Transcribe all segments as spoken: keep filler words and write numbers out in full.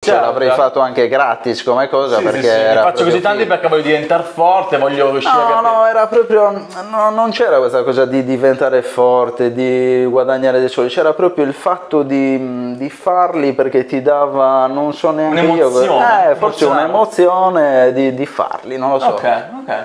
certo. L'avrei fatto anche gratis come cosa, sì, perché sì, sì. era faccio così tanti figo. perché voglio diventare forte, voglio riuscire no, a capire. No, era proprio, no, non c'era questa cosa di diventare forte, di guadagnare dei soldi, c'era proprio il fatto di, di farli perché ti dava, non so neanche un'emozione, io, eh, forse un'emozione di, di farli, non lo so. Ok, ok.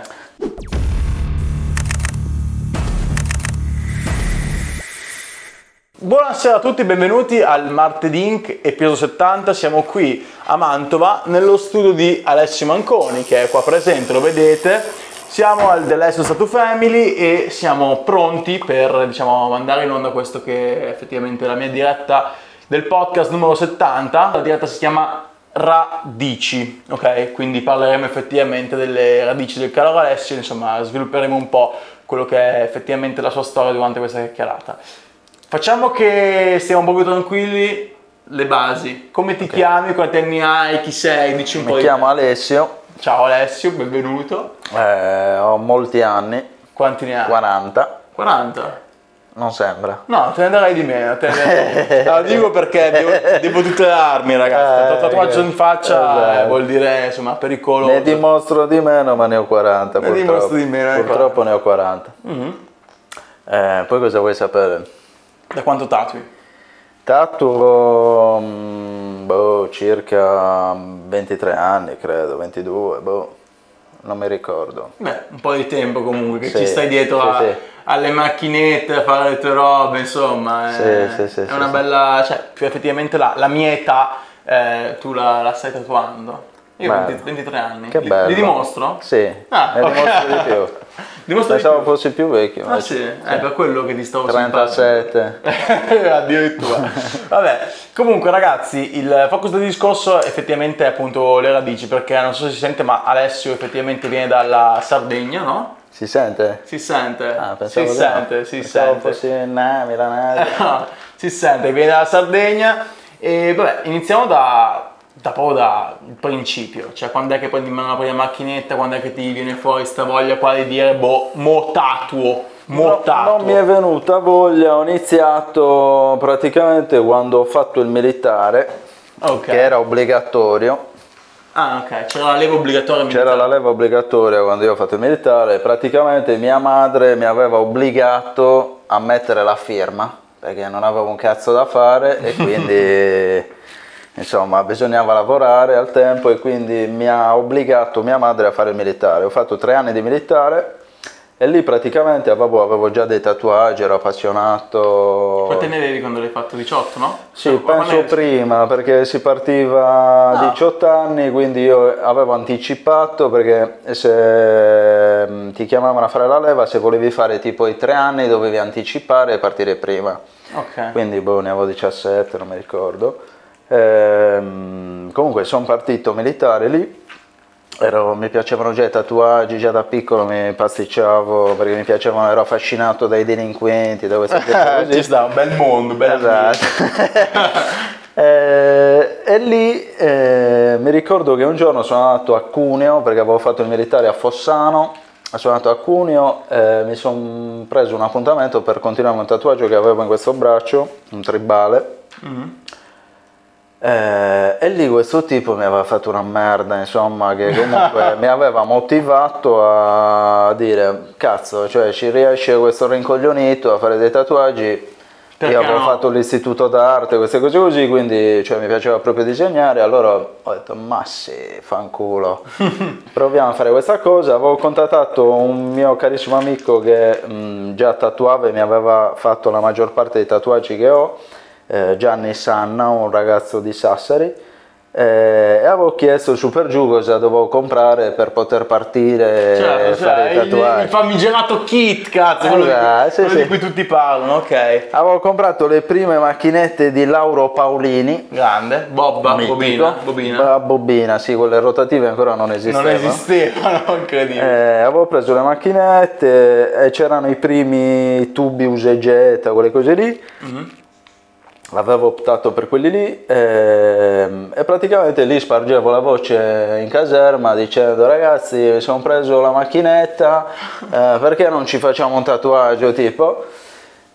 Buonasera a tutti, benvenuti al Martedì Inc episodio settanta. Siamo qui a Mantova nello studio di Alessio Manconi, che è qua presente, lo vedete. Siamo al The Lessons Tattoo Family e siamo pronti per, diciamo, mandare in onda questo che è effettivamente la mia diretta del podcast numero settanta. La diretta si chiama Radici, ok? Quindi parleremo effettivamente delle radici del caro Alessio, insomma svilupperemo un po' quello che è effettivamente la sua storia durante questa chiacchierata. Facciamo che stiamo un po' più tranquilli, le basi. Come ti okay. chiami, quanti anni hai, chi sei? Dici un Mi po' Mi chiamo di... Alessio. Ciao Alessio, benvenuto. Eh, ho molti anni. Quanti ne hai? quaranta. quaranta? Non sembra. No, te ne darei di meno. Te ne... no, dico perché devo, devo tutelarmi, ragazzi. Il tatuaggio in faccia esatto. eh, vuol dire, insomma, pericoloso. Ne dimostro di meno, ma ne ho quaranta. Ne purtroppo. dimostro di meno. Purtroppo quaranta. Ne ho quaranta. Mm-hmm. Eh, poi cosa vuoi sapere? Da quanto tatui? Tatuo boh, circa ventitré anni, credo, ventidue, boh, non mi ricordo. Beh, un po' di tempo comunque, che sì, ci stai dietro sì, a, sì. alle macchinette, a fare le tue robe, insomma. È, sì, sì, sì, è una sì, bella, sì. cioè, più effettivamente la, la mia età, eh, tu la, la stai tatuando. Io ho ventitré anni. Che bello. Li, li dimostro? Sì, ah, ne okay. dimostro di più. Dimostro Pensavo di più. fossi più vecchio. Ah sì, sì. È per quello che ti stavo trentasette. Addirittura. Vabbè, comunque ragazzi, il focus del discorso effettivamente è appunto le radici, perché non so se si sente, ma Alessio effettivamente viene dalla Sardegna, no? Si sente? Si sente. Ah, pensavo si di sente, no. si pensavo sente. fossi na, milanese. no, si sente, viene dalla Sardegna e vabbè, iniziamo da... da proprio dal principio, cioè quando è che prendi in mano la prima macchinetta, quando è che ti viene fuori sta voglia qua di dire boh, mo tatuo, mo no, tatuo. Non mi è venuta voglia, ho iniziato praticamente quando ho fatto il militare, okay. che era obbligatorio. Ah ok, c'era la leva obbligatoria militare. C'era la leva obbligatoria quando io ho fatto il militare, praticamente mia madre mi aveva obbligato a mettere la firma, perché non avevo un cazzo da fare e quindi... Insomma, bisognava lavorare al tempo e quindi mi ha obbligato mia madre a fare il militare. Ho fatto tre anni di militare e lì praticamente avevo, avevo già dei tatuaggi, ero appassionato. Quanti ne avevi quando l'hai fatto? diciotto, no? Sì, no, penso prima, perché si partiva a no. diciotto anni, quindi io avevo anticipato, perché se ti chiamavano a fare la leva, se volevi fare tipo i tre anni dovevi anticipare e partire prima. Ok. Quindi boh, ne avevo diciassette, non mi ricordo. Ehm, comunque sono partito militare lì, ero, mi piacevano già i tatuaggi, già da piccolo mi pasticciavo perché mi piacevano, ero affascinato dai delinquenti, da queste cose così. Ci sta, un bel mondo, bel esatto. e, e lì eh, mi ricordo che un giorno sono andato a Cuneo, perché avevo fatto il militare a Fossano, sono andato a Cuneo e mi sono preso un appuntamento per continuare un tatuaggio che avevo in questo braccio, un tribale. Mm-hmm. Eh, e lì questo tipo mi aveva fatto una merda, insomma, che comunque mi aveva motivato a dire cazzo, cioè ci riesce questo rincoglionito a fare dei tatuaggi. Perché io avevo no? fatto l'istituto d'arte, queste cose così, quindi cioè, mi piaceva proprio disegnare, allora ho detto ma sì, fanculo, proviamo a fare questa cosa. Avevo contattato un mio carissimo amico che mh, già tatuava e mi aveva fatto la maggior parte dei tatuaggi che ho, Eh, Gianni Sanna, un ragazzo di Sassari, eh, e avevo chiesto su per giù cosa dovevo comprare per poter partire certo, e fare cioè, i tatuaggi. Il, il famigerato kit, cazzo, eh, quello, esatto, di, sì, quello sì. di cui tutti parlano, ok. Avevo comprato le prime macchinette di Lauro Paolini. Grande, Bobba, Bobina, Bobina. Bobina, sì, quelle rotative ancora non esistevano. Non esistevano, incredibile. Eh, avevo preso le macchinette e c'erano i primi tubi usa e getta, quelle cose lì. Mm-hmm. Avevo optato per quelli lì e, e praticamente lì spargevo la voce in caserma dicendo ragazzi mi sono preso la macchinetta, eh, perché non ci facciamo un tatuaggio tipo?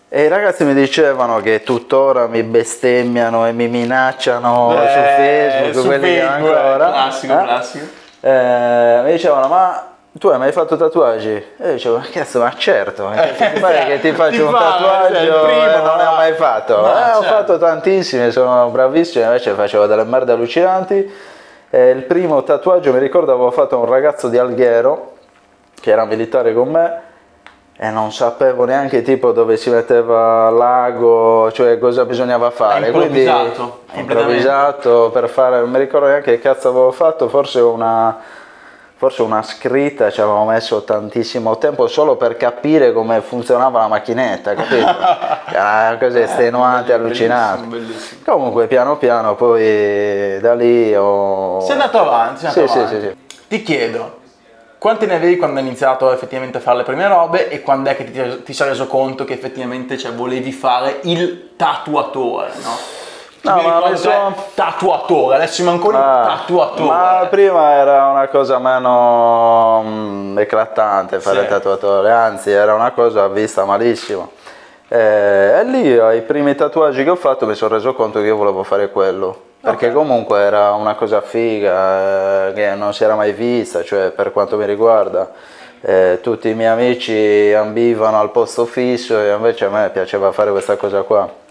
E i ragazzi mi dicevano che tuttora mi bestemmiano e mi minacciano eh, su Facebook, su quelli che Facebook, ancora. eh, classico, eh? classico. Eh, mi dicevano, ma tu hai mai fatto tatuaggi? E io dicevo, ma cazzo, ma certo, eh, ti pare che ti faccio Ti un pare, tatuaggio cioè, il primo, e non ne ho mai fatto. no, eh, certo. Ho fatto tantissimi, sono bravissimo, invece facevo delle merde allucinanti. Eh, il primo tatuaggio, mi ricordo, avevo fatto a un ragazzo di Alghero, che era militare con me, e non sapevo neanche tipo dove si metteva l'ago, cioè cosa bisognava fare. Hai improvvisato, Quindi improvvisato per fare, non mi ricordo neanche che cazzo avevo fatto, forse una, forse una scritta, ci avevo messo tantissimo tempo solo per capire come funzionava la macchinetta, capito? Era una cosa estenuante, allucinante. Bellissimo, bellissimo. Comunque piano piano poi da lì ho... Sei andato avanti, sei Sì, andato sì, avanti. sì, sì. Ti chiedo, quanti ne avevi quando hai iniziato effettivamente a fare le prime robe e quando è che ti, ti sei reso conto che effettivamente cioè, volevi fare il tatuatore, no? No, Mi ma ricordo mi sono- te, tatuatore, Alessio Manconi Ah, tatuatore. ma prima era una cosa meno mm, eclatante fare Sì. il tatuatore, anzi era una cosa vista malissimo. Eh, e lì ai primi tatuaggi che ho fatto mi sono reso conto che io volevo fare quello, perché Ok. comunque era una cosa figa, eh, che non si era mai vista, cioè per quanto mi riguarda. Eh, tutti i miei amici ambivano al posto fisso e invece a me piaceva fare questa cosa qua.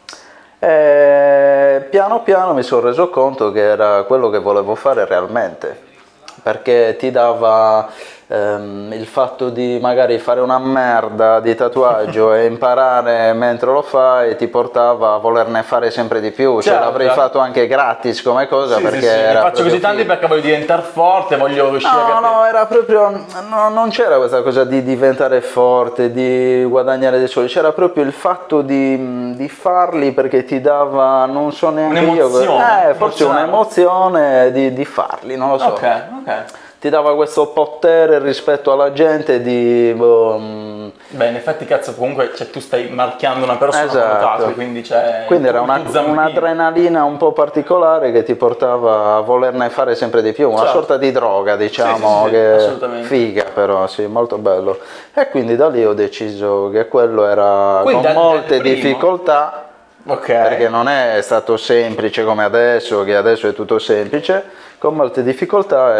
E piano piano mi sono reso conto che era quello che volevo fare realmente, perché ti dava ehm, il fatto di magari fare una merda di tatuaggio e imparare mentre lo fai ti portava a volerne fare sempre di più, cioè Certo. l'avrei fatto anche gratis come cosa, Sì, perché sì, sì, ne era faccio proprio così tanti figo. perché voglio diventare forte, voglio riuscire a No, capire. no, era proprio, no, non c'era questa cosa di diventare forte, di guadagnare dei soldi, c'era proprio il fatto di, di farli perché ti dava, non so neanche io, Un'emozione, eh, forse emozionale. un'emozione di, di farli, non lo so. Ok, ok. Ti dava questo potere rispetto alla gente di... boh, mm, Beh, in effetti, cazzo, comunque cioè, tu stai marchiando una persona Esatto. con tatui, quindi c'è. Quindi il era tuo- una- il tuo zampino. un'adrenalina un po' particolare che ti portava a volerne fare sempre di più, una Certo. sorta di droga, diciamo, Sì, sì, sì, che assolutamente. figa però, sì, molto bello. E quindi da lì ho deciso che quello era Quindi con dal- molte dal primo- difficoltà, Ok. perché non è stato semplice come adesso, che adesso è tutto semplice, con molte difficoltà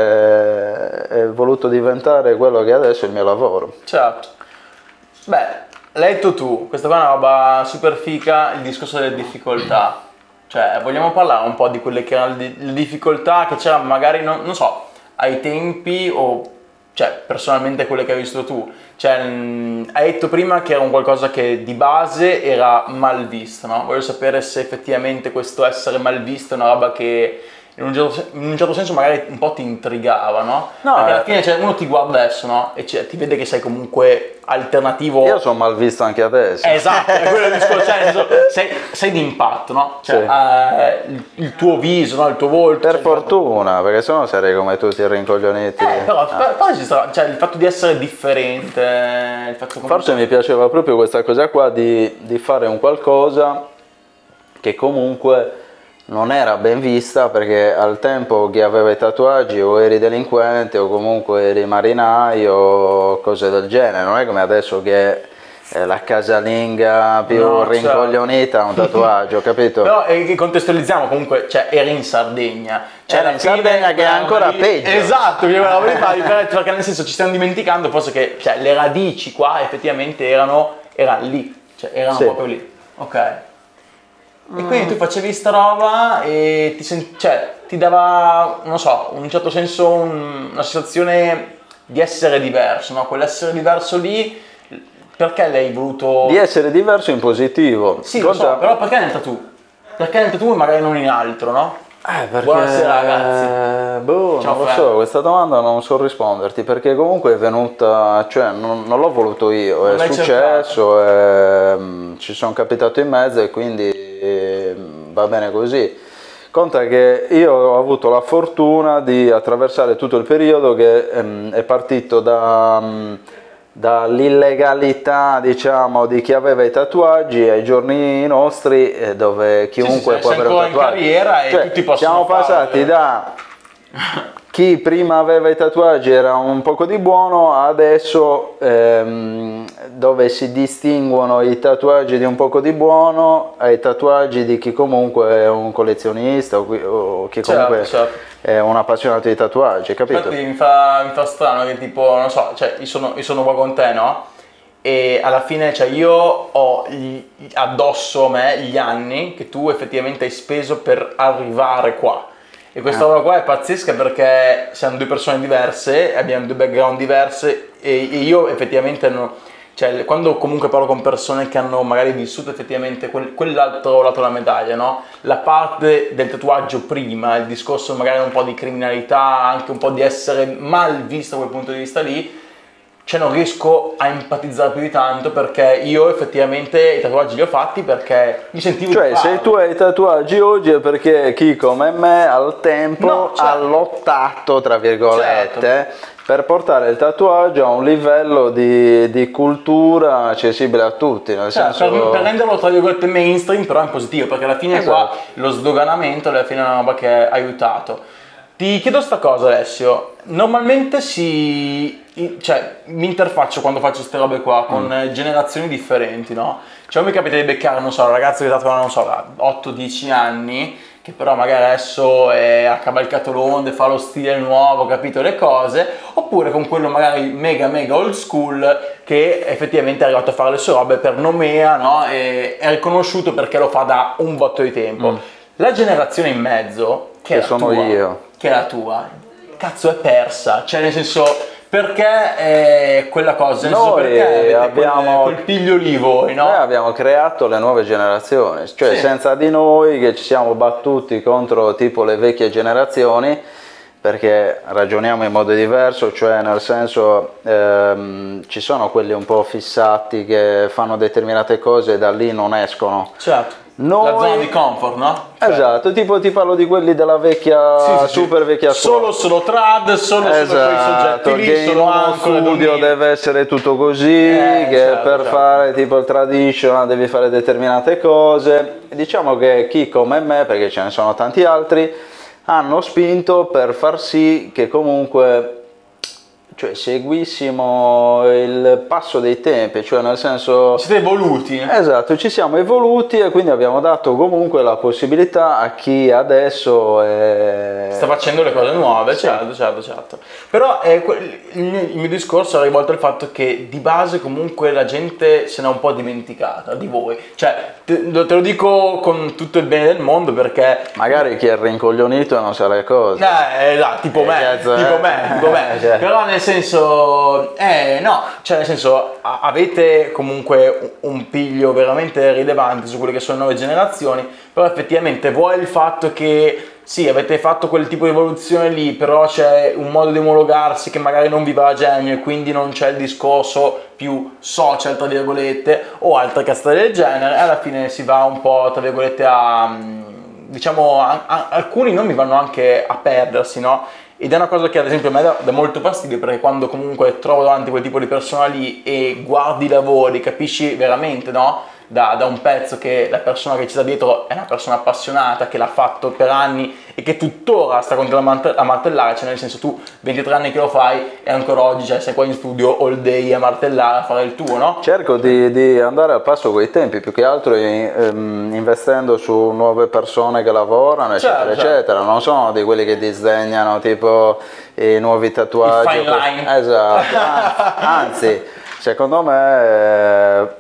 e è voluto diventare quello che adesso è il mio lavoro. Certo. Beh, l'hai detto tu, questa qua è una roba super fica, il discorso delle difficoltà. Cioè, vogliamo parlare un po' di quelle che erano le le difficoltà che c'erano magari, non, non so, ai tempi o, cioè, personalmente quelle che hai visto tu. Cioè, mh, hai detto prima che era un qualcosa che di base era mal visto, no? Voglio sapere se effettivamente questo essere mal visto è una roba che in un certo, sen- in un certo senso magari un po' ti intrigava, no? No, Perché alla eh. fine cioè, uno ti guarda adesso, no? E cioè, ti vede che sei comunque alternativo. Io sono mal visto anche adesso. Esatto, è quello il discorso, cioè, nel senso, sei, sei d'impatto, no? Cioè, Sì. eh, il, il tuo viso, no? Il tuo volto. Per cioè, fortuna, perché sennò sarei come tutti i rincoglioniti. Eh, però, però- però esiste, cioè, il fatto di essere differente, il fatto comunque- Forse mi piaceva proprio questa cosa qua di, di fare un qualcosa che comunque non era ben vista, perché al tempo chi aveva i tatuaggi o eri delinquente o comunque eri marinaio o cose del genere, non è come adesso che è la casalinga più No, certo. rincoglionita ha un tatuaggio, capito? Però eh, contestualizziamo comunque, cioè eri in Sardegna. Cioè, Era alla in fine Sardegna, che è quella ancora roba lì- peggio. Esatto, che quella roba lì fa la differenza, perché nel senso ci stiamo dimenticando forse che cioè, le radici qua effettivamente erano, erano lì, cioè erano Sì. proprio lì. Ok. E quindi tu facevi sta roba e ti, sen- cioè, ti dava, non so, in un certo senso un- una sensazione di essere diverso, no? Quell'essere diverso lì, perché l'hai voluto... Di essere diverso in positivo. Sì, lo so, Conta- però perché nel tattoo? Perché nel tattoo e magari non in altro, no? Eh, perché... Buonasera, ragazzi. Boh, Ciao, non lo Fred. so, questa domanda non so risponderti, perché comunque è venuta, cioè non, non l'ho voluto io, Non è l'hai successo, e, mm, ci sono capitato in mezzo e quindi eh, va bene così. Conta che io ho avuto la fortuna di attraversare tutto il periodo che ehm, è partito da... mm, dall'illegalità, diciamo, di chi aveva i tatuaggi ai giorni nostri, eh, dove chiunque sì, può sei avere un ancora in tatuaggio. carriera e Cioè, tutti possono siamo farlo. passati da chi prima aveva i tatuaggi era un poco di buono, adesso ehm, dove si distinguono i tatuaggi di un poco di buono ai tatuaggi di chi comunque è un collezionista o, qui, o chi comunque certo, certo. è un appassionato di tatuaggi, capito? Infatti mi fa, mi fa strano che tipo, non so, cioè io sono, io sono qua con te, no? E alla fine, cioè io ho gli, addosso a me gli anni che tu effettivamente hai speso per arrivare qua. E questa roba qua è pazzesca perché siamo due persone diverse, abbiamo due background diverse e, e io effettivamente non, cioè quando comunque parlo con persone che hanno magari vissuto effettivamente quel, quell'altro lato della medaglia, no? La parte del tatuaggio prima, il discorso magari un po' di criminalità, anche un po' di essere mal visto da quel punto di vista lì, cioè non riesco a empatizzare più di tanto perché io effettivamente i tatuaggi li ho fatti perché mi sentivo cioè di farlo. se tu hai i tatuaggi oggi è perché chi come me al tempo No, certo. ha lottato tra virgolette Certo. per portare il tatuaggio a un livello di, di cultura accessibile a tutti, nel Cioè, senso... per, per renderlo tra virgolette mainstream però in positivo perché alla fine Esatto. qua lo sdoganamento alla fine è una roba che ha aiutato. Ti chiedo sta cosa Alessio, normalmente si, cioè mi interfaccio quando faccio queste robe qua con mm. generazioni differenti, no? Cioè mi capita di beccare, non so, un ragazzo che tatuano, non so, otto dieci anni, che però magari adesso è, ha cavalcato l'onda, fa lo stile nuovo, capito le cose, oppure con quello magari mega mega old school che effettivamente è arrivato a fare le sue robe per nomea, no? E è riconosciuto perché lo fa da un botto di tempo. Mm. La generazione in mezzo, che, che è sono tua, io, che è la tua, cazzo è persa, cioè nel senso perché è quella cosa, nel senso noi perché avete abbiamo quel, quel piglio lì voi, no? Noi abbiamo creato le nuove generazioni, cioè Sì. senza di noi che ci siamo battuti contro tipo le vecchie generazioni, perché ragioniamo in modo diverso, cioè nel senso ehm, ci sono quelli un po' fissati che fanno determinate cose e da lì non escono. Certo. Noi... La zona di comfort, no? Cioè... Esatto, tipo ti parlo di quelli della vecchia, sì, sì, super sì. vecchia scuola. Solo solo trad, solo esatto, solo quei soggetti lì, che solo in uno ancore, studio domini. deve essere tutto così, eh, che certo, per certo. fare tipo il traditional devi fare determinate cose. Diciamo che chi come me, perché ce ne sono tanti altri, hanno spinto per far sì che comunque cioè seguissimo il passo dei tempi, cioè nel senso... Siete evoluti. Esatto, ci siamo evoluti e quindi abbiamo dato comunque la possibilità a chi adesso è... sta facendo le cose nuove, sì. certo, certo, certo. Però eh, il, mio, il mio discorso è rivolto al fatto che di base comunque la gente se n'è un po' dimenticata di voi. Cioè, te, te lo dico con tutto il bene del mondo perché... Magari chi è rincoglionito e non sa le cose. Eh, esatto, tipo Eh, me, cazzo, tipo eh. me, tipo me. Cioè. Però nel senso, eh no, cioè nel senso a- avete comunque un, un piglio veramente rilevante su quelle che sono le nuove generazioni, però effettivamente vuoi il fatto che sì, avete fatto quel tipo di evoluzione lì, però c'è un modo di omologarsi che magari non vi va a genio e quindi non c'è il discorso più social, tra virgolette, o altre cazzate del genere, e alla fine si va un po', tra virgolette, a... diciamo, a, a, alcuni nomi vanno anche a perdersi, no? Ed è una cosa che ad esempio a me dà, dà molto fastidio, perché quando comunque trovo davanti quel tipo di persona lì e guardi i lavori, capisci veramente, no? Da, da un pezzo che la persona che ci sta dietro è una persona appassionata, che l'ha fatto per anni e che tuttora sta continuando a martellare, cioè nel senso tu ventitré anni che lo fai e ancora oggi cioè, sei qua in studio all day a martellare, a fare il tuo, no? Cerco di, di andare al passo con i tempi, più che altro in, um, investendo su nuove persone che lavorano, eccetera, certo, certo. eccetera. Non sono di quelli che disdegnano tipo i nuovi tatuaggi. Il fine line. Esatto, anzi, secondo me... Eh,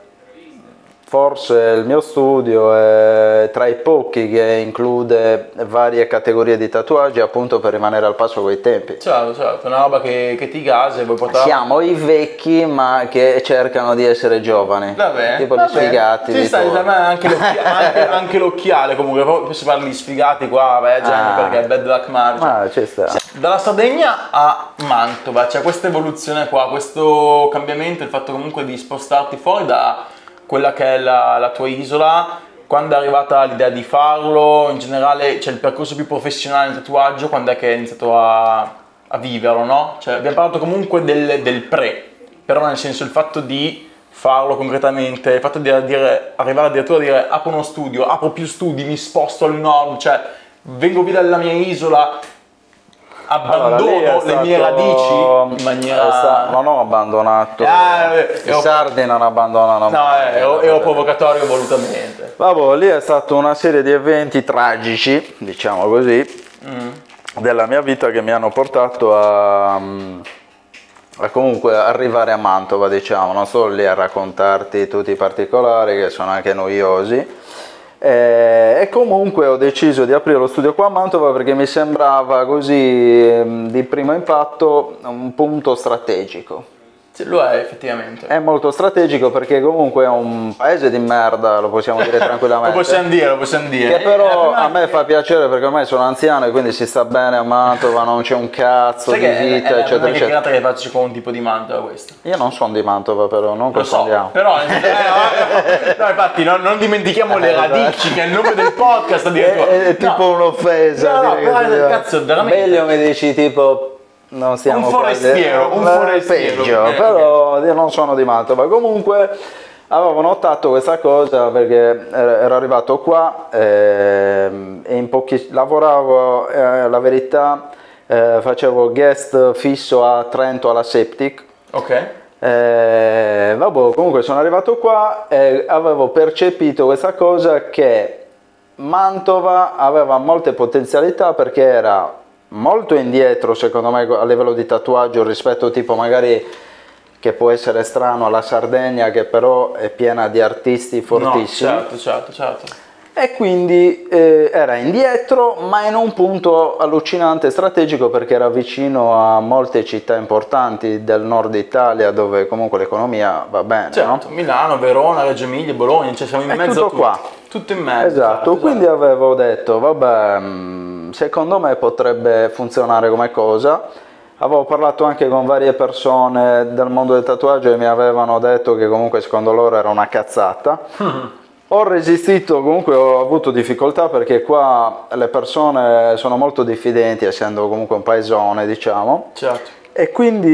forse il mio studio è tra i pochi che include varie categorie di tatuaggi appunto per rimanere al passo coi tempi. Certo, certo, una roba che, che ti gasa e vuoi portare... Siamo i vecchi ma che cercano di essere giovani. Vabbè, tipo vabbè. gli sfigati. Ci sta, tipo... anche, l'occhi- anche, anche l'occhiale comunque, poi si parla di sfigati qua, vai a genio Ah. perché è bad luck margin. Ah, ci sta. Dalla Sardegna a Mantova c'è questa evoluzione qua, questo cambiamento, il fatto comunque di spostarti fuori da quella che è la, la tua isola. Quando è arrivata l'idea di farlo, in generale c'è il percorso più professionale del tatuaggio, quando è che hai iniziato a, a viverlo, no? Cioè abbiamo parlato comunque del, del pre, però nel senso il fatto di farlo concretamente, il fatto di dire, arrivare addirittura a dire apro uno studio, apro più studi, mi sposto al nord, cioè vengo via dalla mia isola, abbandono Allora, lì è le stato- mie radici in maniera... è sta- non ho abbandonato, Ah, eh, i ero- sardi non abbandonano No, mai. eh, ero, ero provocatorio volutamente. Vabbè, lì è stata una serie di eventi tragici, diciamo così, Mm. della mia vita che mi hanno portato a, a comunque arrivare a Mantova, diciamo, non solo lì a raccontarti tutti i particolari che sono anche noiosi. E, e comunque ho deciso di aprire lo studio qua a Mantova perché mi sembrava così ehm, di primo impatto un punto strategico. Sì, lo è effettivamente. È molto strategico perché comunque è un paese di merda, lo possiamo dire Lo tranquillamente. possiamo dire, lo possiamo dire. Che però Eh, a me fa piacere perché ormai sono anziano e quindi si sta bene a Mantova, non c'è un cazzo Sai di che è- vita, è la eccetera, prima eccetera. chiacchierata che faccio con un tipo di Mantova questa. Io non sono di Mantova però, non Lo so, confondiamo. però eh, no, no, infatti non, non dimentichiamo le radici che è il nome del podcast È, addirittura. è- è tipo No. un'offesa. No, no, dire però, che si- cazzo, veramente. Meglio mi dici tipo non siamo Un qua- forestiero, un Eh, forestiero. peggio, Eh, però io non sono di Mantova. Comunque avevo notato questa cosa perché ero ero arrivato qua ehm, e in pochi lavoravo, eh, la verità, eh, facevo guest fisso a Trento alla Septic. Ok. Eh, vabbè, comunque sono arrivato qua e avevo percepito questa cosa che Mantova aveva molte potenzialità perché era molto indietro secondo me a livello di tatuaggio rispetto tipo magari che può essere strano alla Sardegna che però è piena di artisti fortissimi. No, certo, certo, certo. E quindi eh, era indietro ma in un punto allucinante strategico perché era vicino a molte città importanti del nord Italia dove comunque l'economia va bene, Certo, no? Milano, Verona, Reggio Emilia, Bologna, cioè siamo in È mezzo tutto a tutto. qua. Tutto in mezzo. Esatto, quindi avevo detto vabbè, mh, secondo me potrebbe funzionare come cosa. Avevo parlato anche con varie persone del mondo del tatuaggio e mi avevano detto che comunque secondo loro era una cazzata. Ho resistito, comunque ho avuto difficoltà perché qua le persone sono molto diffidenti, essendo comunque un paesone, diciamo, Certo. e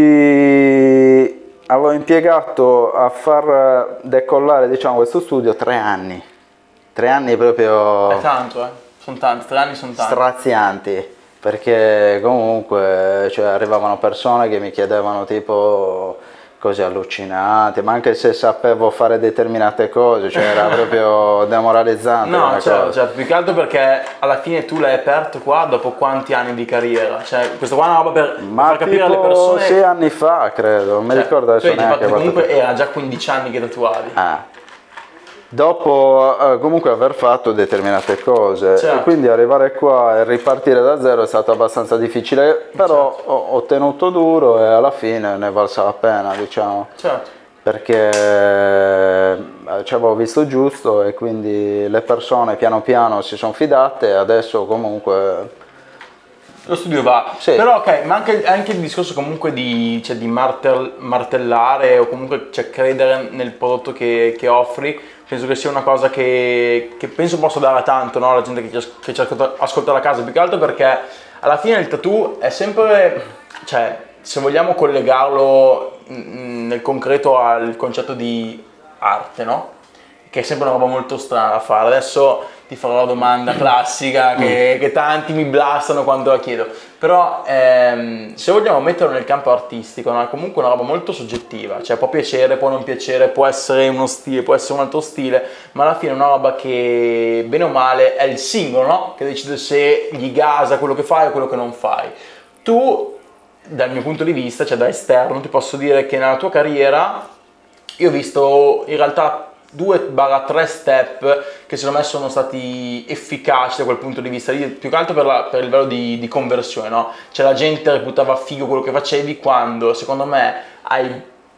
quindi avevo impiegato a far decollare, diciamo, questo studio tre anni, tre anni proprio È tanto, eh. Sono tanti, tre anni sono tanti. strazianti, perché comunque cioè, arrivavano persone che mi chiedevano tipo cose allucinanti, ma anche se sapevo fare determinate cose, cioè era proprio demoralizzante. No, come certo, cosa. certo, più che altro perché alla fine tu l'hai aperto qua dopo quanti anni di carriera? Cioè, questo qua è una roba per, per Ma far capire alle tipo persone. sei anni fa credo, non mi Cioè, ricordo tu adesso hai neanche. fatto- quanto comunque tempo. era già quindici anni che tatuavi. Ah. Dopo eh, comunque aver fatto determinate cose, Certo. e quindi arrivare qua e ripartire da zero è stato abbastanza difficile, però Certo. ho, ho tenuto duro e alla fine ne è valsa la pena, diciamo, Certo. perché eh, ci avevo visto giusto e quindi le persone piano piano si sono fidate e adesso comunque Lo studio va, Sì. però ok, ma anche, anche il discorso comunque di, cioè, di martel- martellare o comunque cioè, credere nel prodotto che, che offri, penso che sia una cosa che, che penso possa dare tanto, no, alla gente che ci, as- che ci ascolta, ascolta da casa, più che altro perché alla fine il tattoo è sempre, cioè se vogliamo collegarlo mm, nel concreto al concetto di arte, no? Che è sempre una roba molto strana da fare. Adesso ti farò la domanda classica che, che tanti mi blastano quando la chiedo, però ehm, se vogliamo metterlo nel campo artistico, no? È comunque una roba molto soggettiva, cioè può piacere, può non piacere, può essere uno stile, può essere un altro stile, ma alla fine è una roba che bene o male è il singolo, no? Che decide se gli gasa quello che fai o quello che non fai. Tu, dal mio punto di vista, cioè da esterno, ti posso dire che nella tua carriera io ho visto in realtà due tre step che secondo me sono stati efficaci da quel punto di vista, più che altro per, la, per il livello di, di conversione, no? Cioè la gente reputava figo quello che facevi quando secondo me hai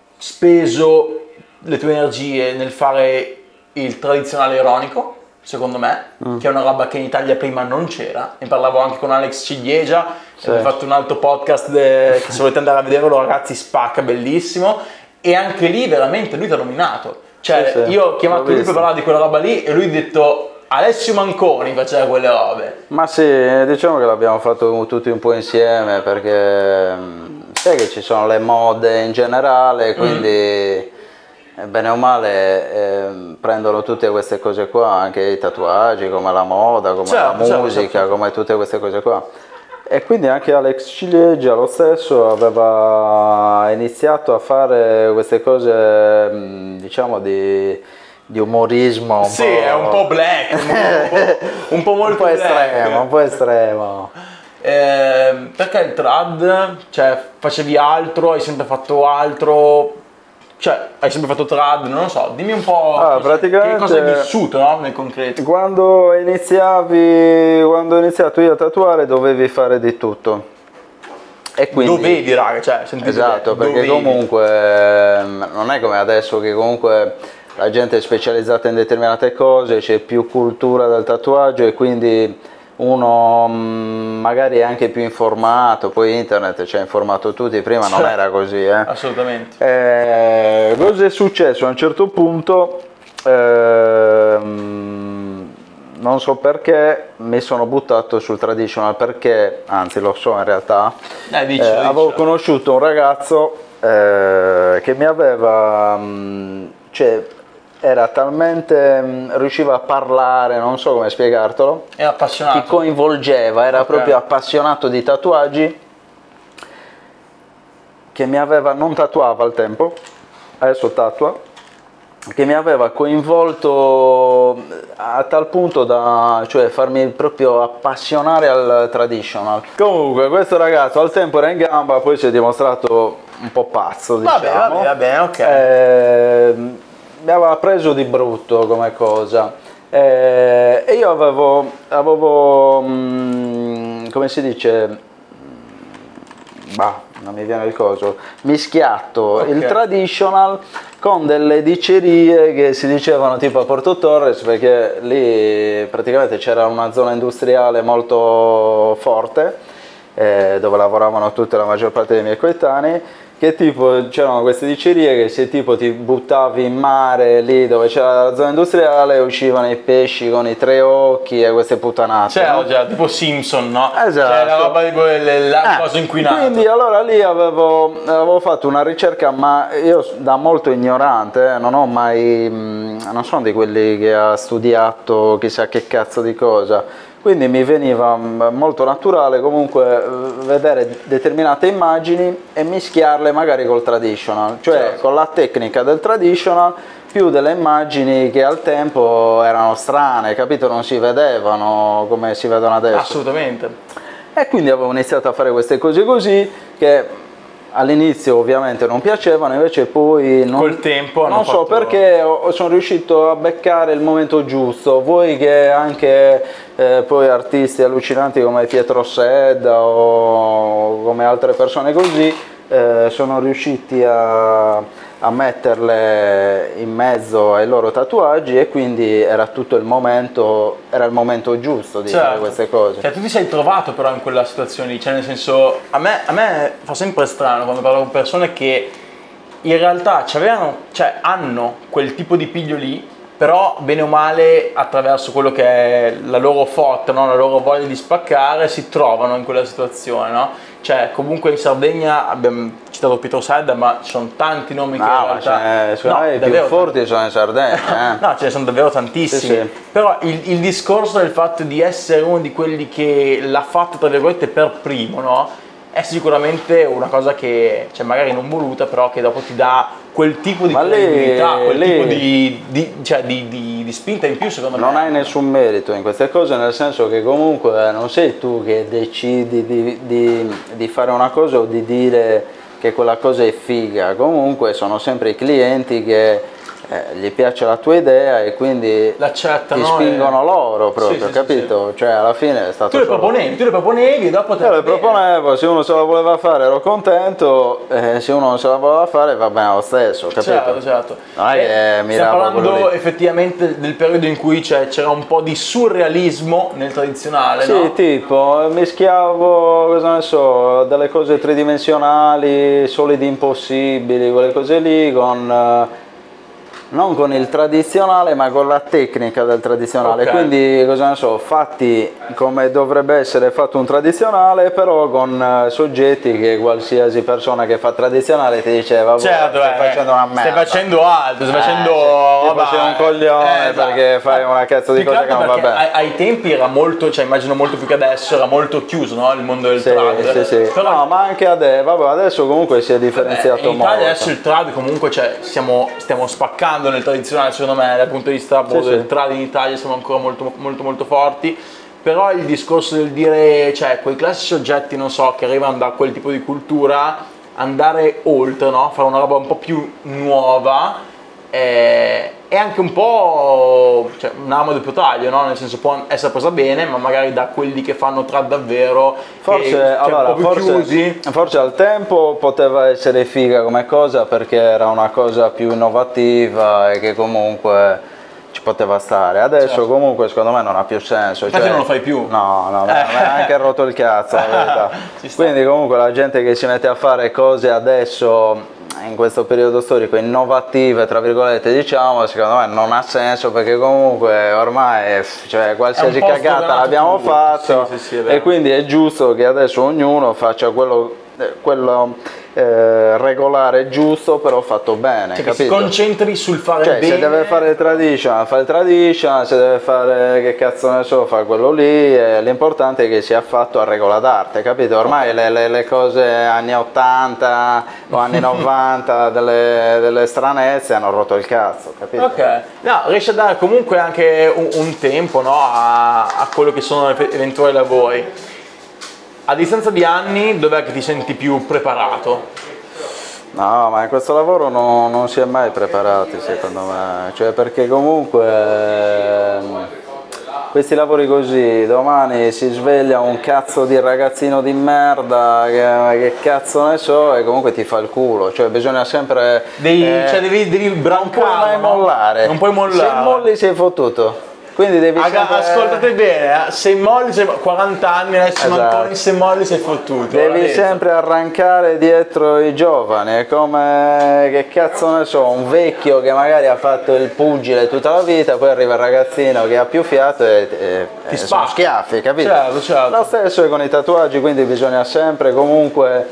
speso le tue energie nel fare il tradizionale ironico, secondo me, mm. che è una roba che in Italia prima non c'era. Ne parlavo anche con Alex Ciliegia, sì. Abbiamo fatto un altro podcast de, che se volete andare a vederlo ragazzi spacca, bellissimo, e anche lì veramente lui ti ha nominato. Cioè, sì, sì, io ho chiamato lui per parlare di quella roba lì e lui ha detto Alessio Manconi faceva quelle robe. Ma sì, diciamo che l'abbiamo fatto tutti un po' insieme perché sai che ci sono le mode in generale, quindi mm. bene o male eh, prendono tutte queste cose qua, anche i tatuaggi, come la moda, come certo, la musica, certo, certo. come tutte queste cose qua. E quindi anche Alex Ciliegia, lo stesso, aveva iniziato a fare queste cose, mh, diciamo, di, di umorismo. Un sì, po'... è un po' black, un po', un po' molto un po' black. estremo, un po' estremo. Eh, perché il trad? Cioè, facevi altro, hai sempre fatto altro? Cioè, hai sempre fatto trad, non lo so, dimmi un po' Ah, cosa, praticamente, che cosa hai vissuto, no? Nel concreto. Quando iniziavi, quando ho iniziato io a tatuare dovevi fare di tutto. E quindi, dovevi, raga, cioè, sentite esatto, bene, perché dovevi. comunque ehm, non è come adesso che comunque la gente è specializzata in determinate cose, c'è più cultura del tatuaggio e quindi uno mh, magari è anche più informato, poi internet ci ha informato tutti, prima non Cioè, era così. Eh. Assolutamente. Eh, cosa è successo? A un certo punto, ehm, non so perché, mi sono buttato sul traditional, perché, anzi lo so in realtà, Dai, dici, eh, dici. avevo conosciuto un ragazzo eh, che mi aveva, mh, cioè, era talmente, mh, riusciva a parlare, non so come spiegartelo, È appassionato. ti coinvolgeva, era Ok. proprio appassionato di tatuaggi, che mi aveva, non tatuava al tempo, adesso tatua, che mi aveva coinvolto a tal punto da, cioè, farmi proprio appassionare al traditional. Comunque questo ragazzo al tempo era in gamba, poi si è dimostrato un po' pazzo, diciamo. Vabbè, vabbè, vabbè, ok. Eh, mi aveva preso di brutto come cosa. Eh, e io avevo, avevo mh, come si dice, bah, non mi viene il coso, mischiato Ok. il traditional con delle dicerie che si dicevano tipo a Porto Torres, perché lì praticamente c'era una zona industriale molto forte, eh, dove lavoravano tutta la maggior parte dei miei coetanei, che tipo c'erano queste dicerie che se tipo ti buttavi in mare lì dove c'era la zona industriale uscivano i pesci con i tre occhi e queste puttanate. Cioè, no? già, tipo Simpson, no? Esatto. Cioè, la roba di quelle, la Eh, cosa inquinata. Quindi allora lì avevo, avevo fatto una ricerca, ma io da molto ignorante, eh, non ho mai, mh, non sono di quelli che ha studiato chissà che cazzo di cosa, quindi mi veniva mh, molto naturale comunque eh, vedere determinate immagini e mischiarle magari col traditional, cioè Certo. con la tecnica del traditional più delle immagini che al tempo erano strane, capito? Non si vedevano come si vedono adesso. Assolutamente. E quindi avevo iniziato a fare queste cose così che all'inizio ovviamente non piacevano, invece poi non, Col tempo hanno non so fatto- perché ho- sono riuscito a beccare il momento giusto. Voi che anche eh, poi artisti allucinanti come Pietro Sedda o come altre persone così eh, sono riusciti a, a metterle in mezzo ai loro tatuaggi e quindi era tutto il momento, era il momento giusto di fare Certo. queste cose. Cioè, tu ti sei trovato però in quella situazione lì, cioè nel senso, a me, a me fa sempre strano quando parlo con persone che in realtà c'avevano, cioè hanno quel tipo di piglio lì, però bene o male attraverso quello che è la loro forte, no? La loro voglia di spaccare, si trovano in quella situazione, no? Cioè comunque in Sardegna abbiamo citato Pietro Sedda, ma ci sono tanti nomi che in No, ma realtà... ce ne- secondo No, me i più davvero forti sono in Sardegna. Eh. No, ce ne sono davvero tantissimi. Sì, sì. Però il, il discorso del fatto di essere uno di quelli che l'ha fatto, tra virgolette, per primo, no? È sicuramente una cosa che, cioè magari non voluta, però che dopo ti dà quel tipo di Ma lì- credibilità, quel lì- tipo di, di, cioè di, di, di spinta in più, secondo Non me. hai nessun merito in queste cose, nel senso che comunque non sei tu che decidi di, di- di fare una cosa o di dire che quella cosa è figa, comunque sono sempre i clienti che eh, gli piace la tua idea e quindi L'accettano ti spingono e- loro proprio, Sì, sì, sì, capito? Cioè alla fine è stato Tu le solo- proponevi, tu le proponevi e dopo te Io va le bene. proponevo, se uno se la voleva fare ero contento, eh, se uno non se la voleva fare va bene lo stesso, capito? Certo, certo. Non è che Eh, mirava stiamo parlando quello lì. effettivamente del periodo in cui c'è- c'era un po' di surrealismo nel tradizionale, Sì, no? tipo mischiavo, cosa ne so, delle cose tridimensionali, solidi impossibili, quelle cose lì con, eh, non con il tradizionale ma con la tecnica del tradizionale, Ok. quindi cosa ne so, fatti come dovrebbe essere fatto un tradizionale, però con eh, soggetti che qualsiasi persona che fa tradizionale ti diceva Certo, stai eh, facendo una merda, stai facendo altro, stai Eh, facendo... sì. Tipo vabbè, sei un coglione eh, esatto. perché fai una cazzo di Più che cosa che altro non va perché bene. ai, ai tempi era molto, cioè immagino molto più che adesso, era molto chiuso, no? Il mondo del Sì, trad. sì, sì. Però No, ma anche adesso, vabbè, adesso comunque si è differenziato in molto. Italia adesso il trad comunque, cioè, stiamo, stiamo spaccando nel tradizionale, secondo me, dal punto di vista boh, Sì, del sì. trad in Italia siamo ancora molto molto molto forti. Però il discorso del dire, cioè, quei classici oggetti, non so, che arrivano da quel tipo di cultura, andare oltre, no? Fare una roba un po' più nuova, eh, è anche un po', cioè, un'arma a doppio taglio, no? Nel senso, può essere presa bene, ma magari da quelli che fanno trad davvero, Forse, che, cioè, allora, un po' più forse, chiusi. forse al tempo poteva essere figa come cosa perché era una cosa più innovativa e che comunque ci poteva stare. Adesso Certo. comunque secondo me non ha più senso. Infatti cioè- non lo fai più. No, no, mi ha anche rotto il cazzo, la verità. Ci sta. Quindi comunque la gente che si mette a fare cose adesso in questo periodo storico innovative, tra virgolette, diciamo, secondo me non ha senso perché comunque ormai cioè, qualsiasi È un po' cagata sdoganato l'abbiamo tutto. fatto, Sì, sì, sì, è vero. e quindi è giusto che adesso ognuno faccia quello, eh, quello eh, regolare giusto, però fatto bene, Cioè, che si capito? concentri sul fare Cioè, bene. se deve fare il traditional, fa il traditional, se deve fare che cazzo ne so, fa quello lì, e l'importante è che sia fatto a regola d'arte, capito? Ormai le, le- le cose anni ottanta o anni novanta delle, delle stranezze hanno rotto il cazzo, capito? Ok, no, riesci a dare comunque anche un, un tempo, no, a, a quello che sono ev- eventuali lavori. A distanza di anni, dov'è che ti senti più preparato? No, ma in questo lavoro no- non si è mai preparati secondo me, cioè perché comunque ehm, questi lavori così, domani si sveglia un cazzo di ragazzino di merda, che, che cazzo ne so, e comunque ti fa il culo, cioè bisogna sempre... Devi, eh, cioè devi, devi non puoi brancare, mai mollare, Non puoi mollare. se molli sei fottuto, quindi devi Aga- sempre... Ascoltate bene, eh, se molli, sei quaranta anni, adesso Esatto. Manconi, se molli sei fottuto. Devi l'ha detto. sempre arrancare dietro i giovani, è come, che cazzo ne so, un vecchio che magari ha fatto il pugile tutta la vita, poi arriva il ragazzino che ha più fiato e, e, Ti e sono spacca. schiaffi, capito? Certo, certo. Lo stesso è con i tatuaggi, quindi bisogna sempre comunque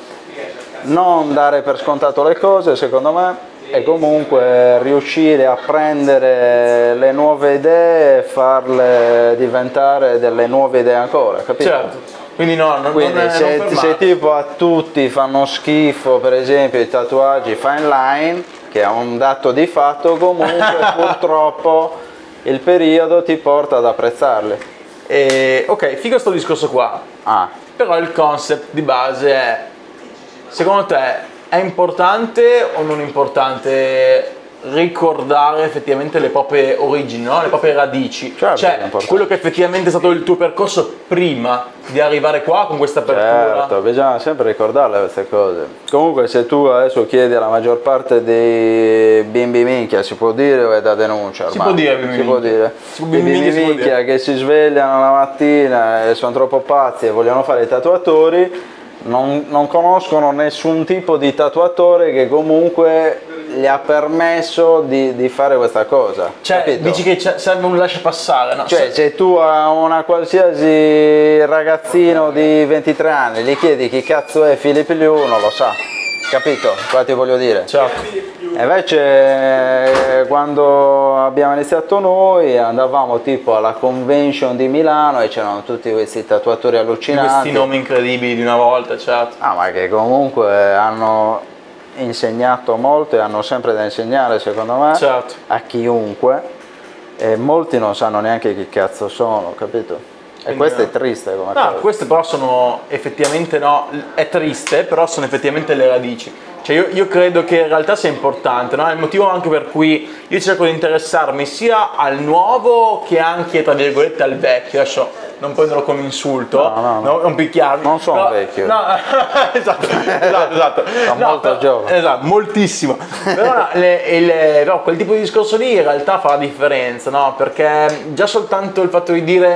non dare per scontato le cose, secondo me, e comunque riuscire a prendere le nuove idee e farle diventare delle nuove idee ancora, capito? Certo, quindi no, non, Quindi non, se, non se fermarti. tipo a tutti fanno schifo, per esempio i tatuaggi fine line, che è un dato di fatto, comunque purtroppo il periodo ti porta ad apprezzarli. E, ok, figo sto discorso qua, Ah, però il concept di base è, secondo te è importante o non importante ricordare effettivamente le proprie origini, no? Le proprie radici? Certo che è Cioè, importante. quello che effettivamente è stato il tuo percorso prima di arrivare qua con questa apertura. certo, bisogna sempre ricordarle queste cose. Comunque se tu adesso chiedi alla maggior parte dei bimbi minchia, si può dire o è da denuncia ormai? Si può dire bimbi Si può minchia. dire. Si può- I bimbi bimbi minchia si può minchia dire. che si svegliano la mattina e sono troppo pazzi e vogliono fare i tatuatori, non, non conoscono nessun tipo di tatuatore che comunque gli ha permesso di, di fare questa cosa. Cioè, capito? dici che c'è- serve un lascia passare, no? Cioè, Se- se tu a una qualsiasi ragazzino di ventitré anni gli chiedi chi cazzo è Philip Liu, non lo sa, capito? Cosa ti voglio dire? certo. Invece eh, quando abbiamo iniziato noi andavamo tipo alla convention di Milano e c'erano tutti questi tatuatori allucinanti. Questi nomi incredibili di una volta, certo. Ah, ma che comunque hanno insegnato molto e hanno sempre da insegnare, secondo me, Certo. a chiunque, e molti non sanno neanche chi cazzo sono, capito? E Quindi questo no. è triste come No, cosa. queste però sono effettivamente, no, è triste, però sono effettivamente le radici. Cioè io, io credo che in realtà sia importante, no? È il motivo anche per cui io cerco di interessarmi sia al nuovo che anche, tra virgolette, al vecchio. Adesso non prenderlo come insulto, No, no, no. non picchiarmi. Non sono No, vecchio. No, esatto, esatto, esatto. Sono No, molto però- giovane. Esatto, moltissimo. Però, no, le- il- però quel tipo di discorso lì in realtà fa la differenza, no? Perché già soltanto il fatto di dire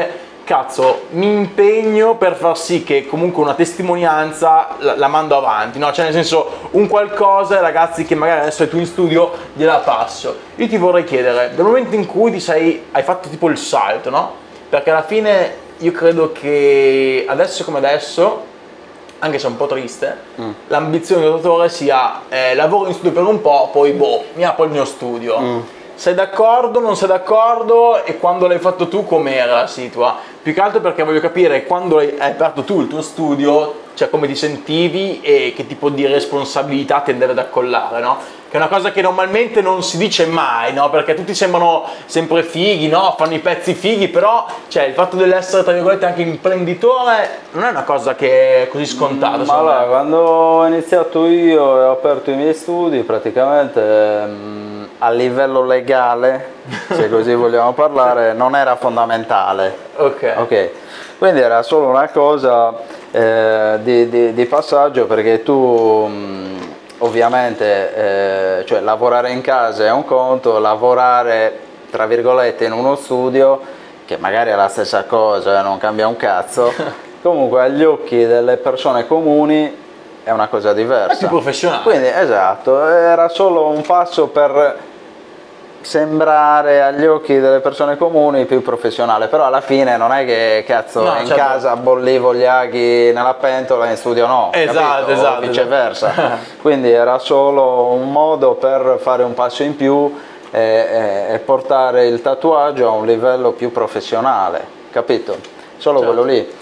cazzo, mi impegno per far sì che comunque una testimonianza la, la mando avanti, no? Cioè nel senso, un qualcosa, ragazzi, che magari adesso è tu in studio, gliela passo. Io ti vorrei chiedere, dal momento in cui ti sei, hai fatto tipo il salto, no? Perché alla fine io credo che adesso come adesso, anche se è un po' triste, mm. l'ambizione del dottore sia eh, lavoro in studio per un po', poi boh, mi apro il mio studio. Mm. Sei d'accordo, non sei d'accordo, e quando l'hai fatto tu com'era la situa? Più che altro perché voglio capire quando hai aperto tu il tuo studio, cioè come ti sentivi e che tipo di responsabilità ti andavi ad accollare, no? Che è una cosa che normalmente non si dice mai, no? Perché tutti sembrano sempre fighi, no? Fanno i pezzi fighi, però cioè, il fatto dell'essere, tra virgolette, anche imprenditore non è una cosa che è così scontata. Ma allora, quando ho iniziato io e ho aperto i miei studi, praticamente mh, a livello legale, se così vogliamo parlare, non era fondamentale. Ok. Ok. Quindi era solo una cosa eh, di, di, di passaggio, perché tu... Mh, ovviamente eh, cioè, lavorare in casa è un conto, lavorare tra virgolette in uno studio, che magari è la stessa cosa, non cambia un cazzo, comunque agli occhi delle persone comuni è una cosa diversa. È più professionale. Quindi esatto, era solo un passo per sembrare agli occhi delle persone comuni più professionale, però alla fine non è che cazzo no, in certo. casa bollivo gli aghi nella pentola, in studio no, esatto, capito? esatto, o viceversa. Quindi era solo un modo per fare un passo in più e, e, e portare il tatuaggio a un livello più professionale, capito? Solo certo. quello lì.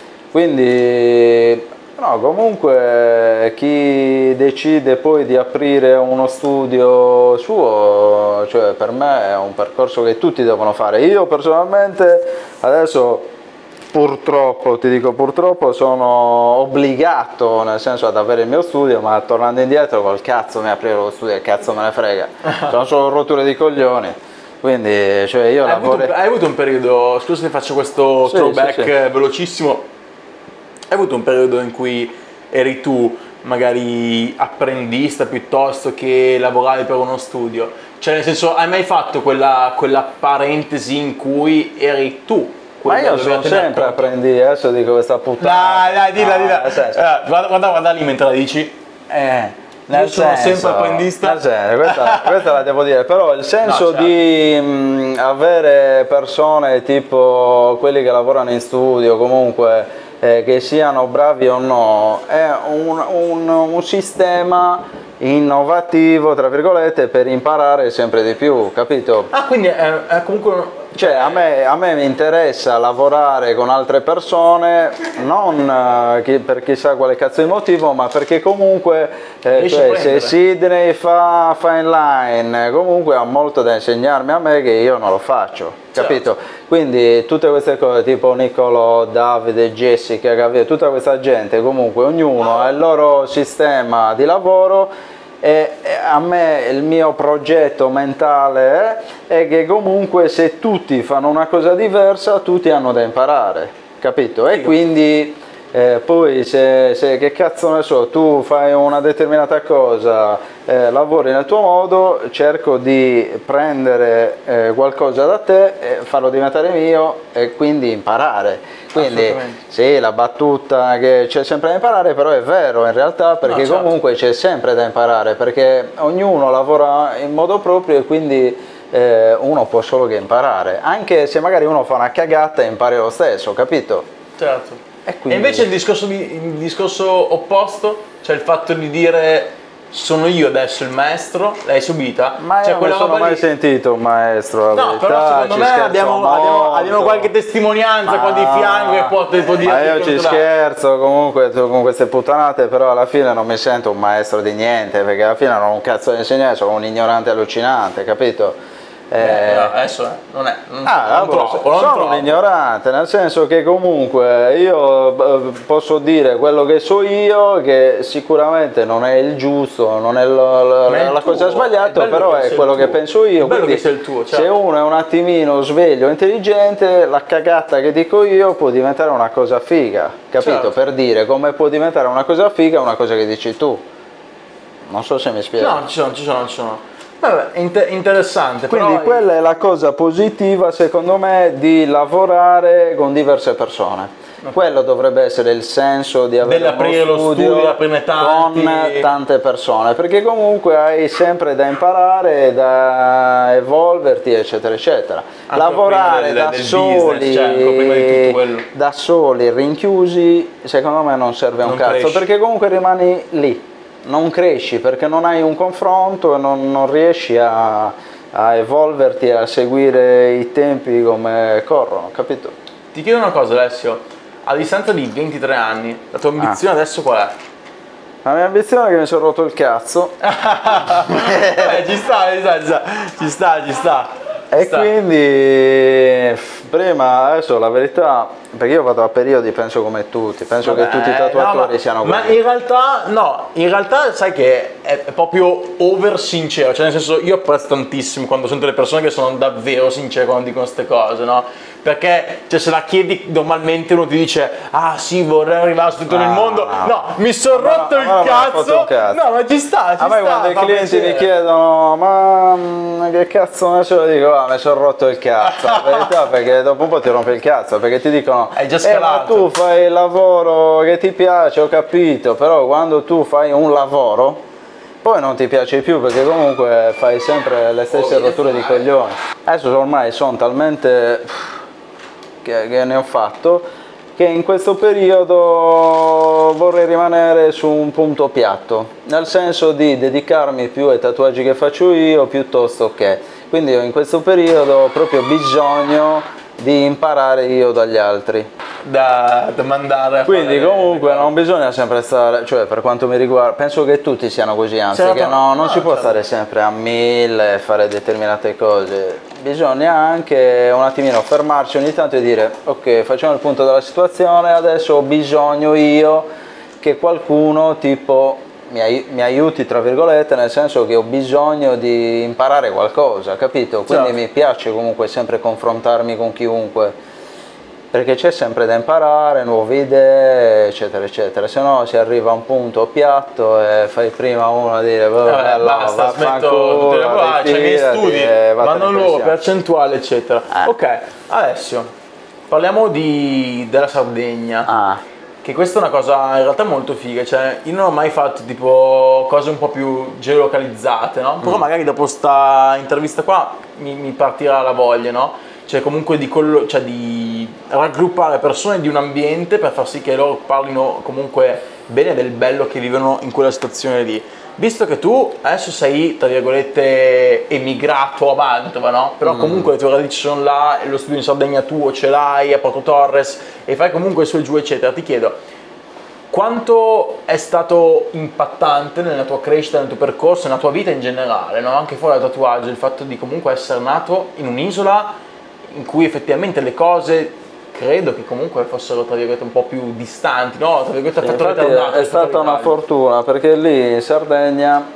Quindi no, comunque chi decide poi di aprire uno studio suo, cioè per me è un percorso che tutti devono fare. Io personalmente adesso purtroppo, ti dico purtroppo, sono obbligato nel senso ad avere il mio studio, ma tornando indietro col cazzo mi aprire lo studio, che cazzo me ne frega, sono solo rotture di coglioni. Quindi cioè io hai, lavoro... avuto, hai avuto un periodo, scusa se faccio questo sì, throwback sì, sì. velocissimo. Hai avuto un periodo in cui eri tu magari apprendista piuttosto che lavoravi per uno studio? Cioè nel senso, hai mai fatto quella, quella parentesi in cui eri tu? Ma io sono sempre apprendi, adesso dico questa puttana. Dai, dai, dilla, no, dilla. Eh, guarda, guarda, guarda lì mentre la dici. Eh. Nel io sono senso, sempre apprendista. Nel senso, questa, questa la devo dire, però il senso no, certo. di mh, avere persone tipo quelli che lavorano in studio, comunque eh, che siano bravi o no, è un, un, un sistema innovativo, tra virgolette, per imparare sempre di più, capito? Ah, quindi è, è comunque... Cioè a me, a me mi interessa lavorare con altre persone, non uh, per chissà quale cazzo di motivo, ma perché comunque eh, cioè, se Sidney fa, fa inline, comunque ha molto da insegnarmi a me che io non lo faccio, capito? Certo. Quindi tutte queste cose tipo Niccolò, Davide, Jessica, tutta questa gente, comunque ognuno ha il loro sistema di lavoro. E a me il mio progetto mentale è, è che comunque se tutti fanno una cosa diversa tutti hanno da imparare, capito? E quindi eh, poi se, se che cazzo ne so, tu fai una determinata cosa, eh, lavori nel tuo modo, cerco di prendere eh, qualcosa da te e farlo diventare mio e quindi imparare. Quindi sì, la battuta che c'è sempre da imparare, però è vero in realtà, perché no, certo. comunque c'è sempre da imparare, perché ognuno lavora in modo proprio e quindi eh, uno può solo che imparare, anche se magari uno fa una cagata e impari lo stesso, capito? Certo. E, quindi... e invece il discorso, di, il discorso opposto, cioè il fatto di dire sono io adesso il maestro, l'hai subita? Ma cioè, io non sono mai lì... sentito un maestro, la no, verità, però secondo me abbiamo, abbiamo, abbiamo qualche testimonianza ma... qua di fianco che può, può dire. Ma io ci scherzo comunque con queste puttanate, però alla fine non mi sento un maestro di niente, perché alla fine non ho un cazzo da insegnare, sono un ignorante allucinante, capito? Eh, eh, adesso eh, non è non, ah, non allora, troppo, non sono troppo. un ignorante, nel senso che comunque io posso dire quello che so io, che sicuramente non è il giusto, non è la, la, la cosa sbagliata, però è quello che penso io. Bello quindi che sia il tuo, certo. Se uno è un attimino sveglio, intelligente, la cagata che dico io può diventare una cosa figa, capito? Certo. Per dire come può diventare una cosa figa una cosa che dici tu. Non so se mi spiego. No, ci sono, ci sono, ci sono. Vabbè, inter- interessante. Quindi però... quella è la cosa positiva secondo me di lavorare con diverse persone. Okay. Quello dovrebbe essere il senso di avere dell'aprire uno lo studio, studio, aprire tanti... con tante persone, perché comunque hai sempre da imparare, da evolverti, eccetera eccetera. Anche lavorare del, da del soli business, cioè, prima di tutto quello. Da soli rinchiusi secondo me non serve un non cazzo cresci. Perché comunque rimani lì, non cresci perché non hai un confronto e non, non riesci a, a evolverti, a seguire i tempi come corrono, capito? Ti chiedo una cosa, Alessio, a distanza di ventitré anni, la tua ambizione ah. adesso qual è? La mia ambizione è che mi sono rotto il cazzo. eh, ci sta, ci sta, ci sta, ci sta. E sta. quindi prima, adesso la verità, perché io vado a periodi, penso come tutti, penso Vabbè, che tutti i tatuatori no, ma, siano così. Ma in realtà no, in realtà sai che è, è proprio over sincero, cioè nel senso io apprezzo tantissimo quando sento le persone che sono davvero sincere quando dicono queste cose, no? Perché cioè, se la chiedi normalmente uno ti dice ah sì vorrei arrivare su tutto ah, nel mondo, no, no mi sono rotto il cazzo, cazzo, no ma ci sta, ci a me sta, quando i clienti mi chiedono ma che cazzo ne so, dico ah mi sono rotto il cazzo, la verità perché dopo un po' ti rompe il cazzo, perché ti dicono hai già scalato. Eh, ma tu fai il lavoro che ti piace, ho capito, però quando tu fai un lavoro poi non ti piace più perché comunque fai sempre le stesse rotture di coglioni. Adesso ormai sono talmente che, che ne ho fatto che in questo periodo vorrei rimanere su un punto piatto, nel senso di dedicarmi più ai tatuaggi che faccio io piuttosto che, quindi io in questo periodo ho proprio bisogno di imparare io dagli altri, da, da mandare a quindi fare comunque non bisogna sempre stare, cioè per quanto mi riguarda penso che tutti siano così, anzi certo, che no, non no, si può certo. stare sempre a mille e fare determinate cose, bisogna anche un attimino fermarci ogni tanto e dire ok, facciamo il punto della situazione, adesso ho bisogno io che qualcuno tipo mi, ai mi aiuti tra virgolette, nel senso che ho bisogno di imparare qualcosa, capito? Quindi certo. mi piace comunque sempre confrontarmi con chiunque, perché c'è sempre da imparare, nuove idee, eccetera, eccetera. Se no si arriva a un punto piatto e fai prima uno a dire vabbè, basta, smetto tutte le parole, c'è i miei studi, vanno loro, percentuale, eccetera. Eh. Ok, Alessio, parliamo di, della Sardegna. Ah. Che questa è una cosa in realtà molto figa, cioè io non ho mai fatto tipo cose un po' più geolocalizzate, no? Però mm. magari dopo sta intervista qua mi, mi partirà la voglia, no? Cioè comunque di, quello, cioè di raggruppare persone di un ambiente per far sì che loro parlino comunque bene del bello che vivono in quella situazione lì. Visto che tu adesso sei, tra virgolette, emigrato a Mantova, no? Però mm. comunque le tue radici sono là, lo studio in Sardegna tuo ce l'hai, a Porto Torres, e fai comunque su e giù, eccetera. Ti chiedo, quanto è stato impattante nella tua crescita, nel tuo percorso, nella tua vita in generale, no? Anche fuori dal tatuaggio, il fatto di comunque essere nato in un'isola in cui effettivamente le cose credo che comunque fossero tra virgolette un po' più distanti, no? Tra virgolette sì, è, è stata una fortuna perché lì in Sardegna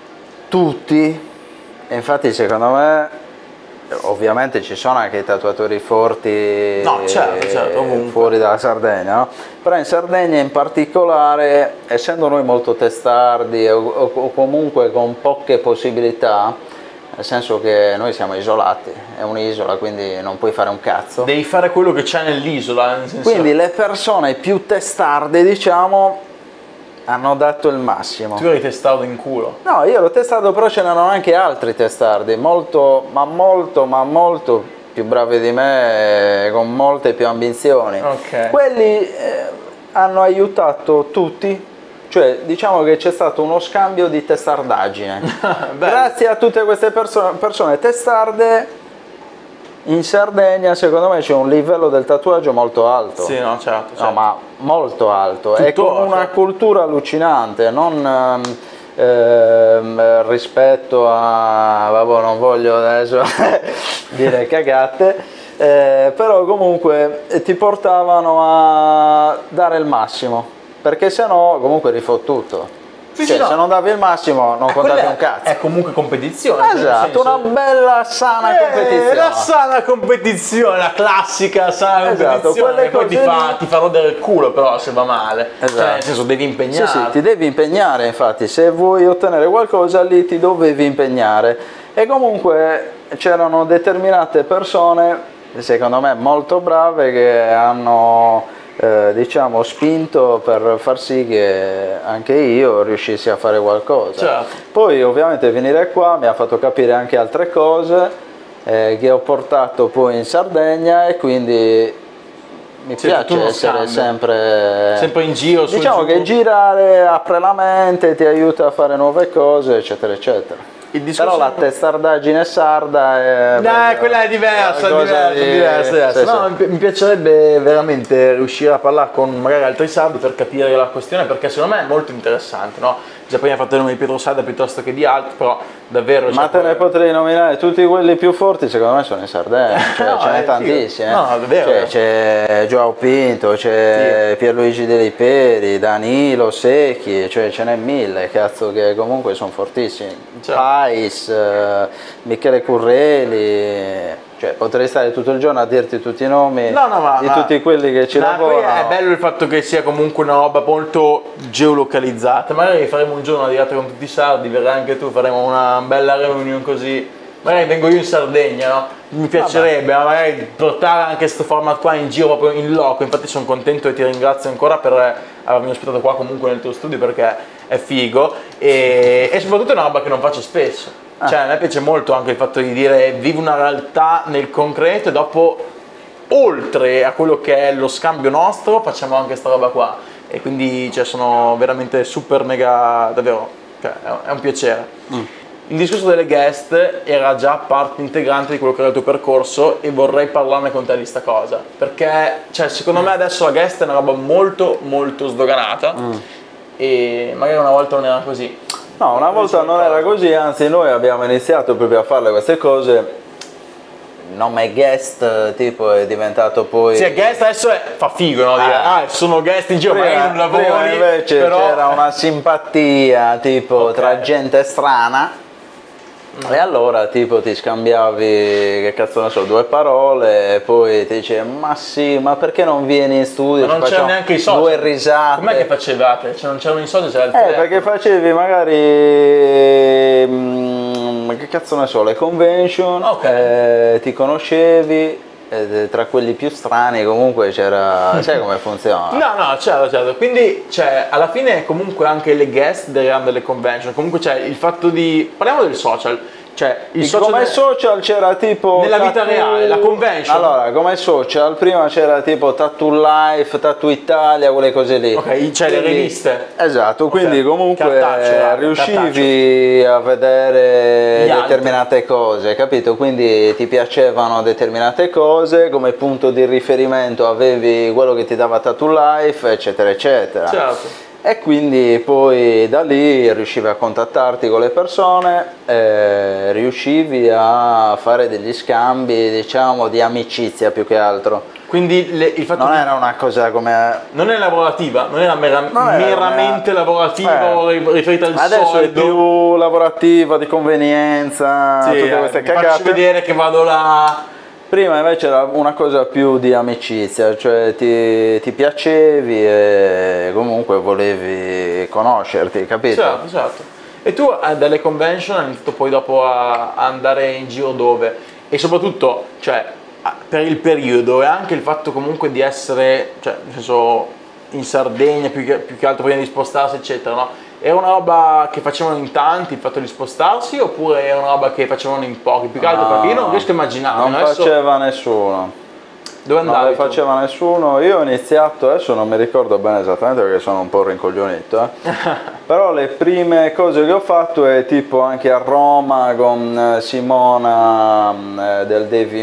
tutti, e infatti secondo me ovviamente ci sono anche i tatuatori forti no, certo, certo, fuori dalla Sardegna, no? Però in Sardegna in particolare, essendo noi molto testardi o, o, o comunque con poche possibilità, nel senso che noi siamo isolati, è un'isola, quindi non puoi fare un cazzo. Devi fare quello che c'è nell'isola, nel senso... Quindi le persone più testarde, diciamo, hanno dato il massimo. Tu eri testardo in culo? No, io l'ho testato, però ce n'erano anche altri testardi, molto, ma molto, ma molto più bravi di me, con molte più ambizioni. Okay. Quelli eh, hanno aiutato tutti. Cioè, diciamo che c'è stato uno scambio di testardaggine. Grazie a tutte queste perso persone testarde, in Sardegna secondo me c'è un livello del tatuaggio molto alto. Sì, no, certo. certo. No, ma molto alto. Tutto, e con una certo. cultura allucinante, non ehm, rispetto a... vabbè, non voglio adesso dire cagate, eh, però comunque ti portavano a dare il massimo. Perché se no comunque rifottuto. Sì, cioè, sì, no. Se non davi il massimo non eh, contavi un cazzo. È comunque competizione. Esatto, una bella sana eh, competizione. La sana competizione, la classica sana esatto, competizione. E poi ti fa, ti fa rodere il culo però se va male. Esatto. Cioè, nel senso devi impegnare. Sì, sì, ti devi impegnare, infatti, se vuoi ottenere qualcosa lì ti dovevi impegnare. E comunque c'erano determinate persone, secondo me molto brave, che hanno eh, diciamo spinto per far sì che anche io riuscissi a fare qualcosa. Certo. Poi ovviamente venire qua mi ha fatto capire anche altre cose eh, che ho portato poi in Sardegna, e quindi mi Sì, piace tutto uno essere scambio. sempre, Sempre in giro, su e diciamo giù. che girare apre la mente, ti aiuta a fare nuove cose, eccetera eccetera. Il discorso Però la testardaggine sarda è... Dai, quella è diversa, è qualcosa diversa, di- diversa, diversa. sì, No, sì. mi pi- mi piacerebbe veramente riuscire a parlare con magari altri sardi per capire la questione, perché secondo me è molto interessante, no? Già prima hai fatto il nome di Pietro Sarda piuttosto che di altri, però davvero... Ma cioè, te ne potrei nominare tutti quelli più forti, secondo me sono in Sardegna, cioè, No, ce è n'è figo. tantissimi. eh. No, è vero, Cioè, è c'è Joao Pinto, c'è Pierluigi De Liperi, Danilo Secchi, cioè ce n'è mille, cazzo, che comunque sono fortissimi. Certo. Pais, eh, Michele Curreli, cioè potrei stare tutto il giorno a dirti tutti i nomi No, no, ma, di ma- tutti quelli che ci ma poi lavorano. è bello il fatto che sia comunque una roba molto geolocalizzata. Magari faremo un giorno una diretta con tutti i sardi, verrai anche tu, faremo una bella reunion così. Magari vengo io in Sardegna, no? Mi piacerebbe ma magari portare anche questo format qua in giro proprio in loco. Infatti sono contento e ti ringrazio ancora per avermi ospitato qua comunque nel tuo studio, perché è figo e, e soprattutto è una roba che non faccio spesso. Cioè a me piace molto anche il fatto di dire vivi una realtà nel concreto e dopo, oltre a quello che è lo scambio nostro, facciamo anche sta roba qua, e quindi cioè, sono veramente super mega, davvero, cioè, è, un, è un piacere. Mm. Il discorso delle guest era già parte integrante di quello che era il tuo percorso e vorrei parlarne con te di sta cosa, perché cioè, secondo me adesso la guest è una roba molto molto sdoganata Mm. e magari una volta non era così. No, una volta non era così, anzi noi abbiamo iniziato proprio a fare queste cose. Il nome guest tipo è diventato poi... Sì, guest adesso è, fa figo, no? Dire, Ah. ah, sono guest in giro, Prima, magari non prima lavori, invece però... c'era una simpatia tipo Ok. tra gente strana, e allora tipo ti scambiavi, che cazzo ne so, due parole, e poi ti dice ma sì, ma perché non vieni in studio? Ma non Ci c'erano facciamo neanche i social. due risate. Com'è che facevate? Cioè non c'erano i social, c'era il Eh, telefono. perché facevi magari, mm, che cazzo ne so, le convention, Ok. eh, ti conoscevi, e tra quelli più strani comunque c'era, sai come funziona? No, no, certo, certo. Quindi, cioè, alla fine comunque anche le guest derivanno dalle convention. Comunque c'è il fatto di... Parliamo del social. Cioè, il social... Come social c'era tipo Nella vita Tattoo- reale, la convention. Allora, come social prima c'era tipo Tattoo Life, Tattoo Italia, quelle cose lì. Ok, c'è le Quindi- riviste. Esatto, Ok. quindi comunque Cartaceo, raga, riuscivi a vedere Gli altri. determinate cose, capito? Quindi ti piacevano determinate cose, come punto di riferimento avevi quello che ti dava Tattoo Life, eccetera, eccetera. Certo. E quindi poi da lì riuscivi a contattarti con le persone, eh, riuscivi a fare degli scambi, diciamo, di amicizia più che altro. Quindi le- il fatto Non di... era una cosa come... Non è lavorativa, non era mera- Non era meramente come- lavorativa eh. o ri- riferita al Adesso soldo. è più lavorativa, di convenienza, Sì, tutte eh, queste mi faccio cagate. vedere che vado là. Prima invece era una cosa più di amicizia, cioè ti, ti piacevi e comunque volevi conoscerti, capito? Certo, certo. E tu eh, dalle convention hai iniziato poi dopo a a andare in giro dove? E soprattutto, cioè, a- per il periodo e anche il fatto comunque di essere, cioè, nel senso, in Sardegna più che, più che altro prima di spostarsi, eccetera, no? Era una roba che facevano in tanti il fatto di spostarsi oppure era una roba che facevano in pochi? Più che altro No, perché io non riesco a immaginarmi. Non adesso faceva nessuno. dove Non andavi le tu? faceva nessuno, io ho iniziato, adesso non mi ricordo bene esattamente perché sono un po' rincoglionito, eh. Però le prime cose che ho fatto è tipo anche a Roma con eh, Simona eh, del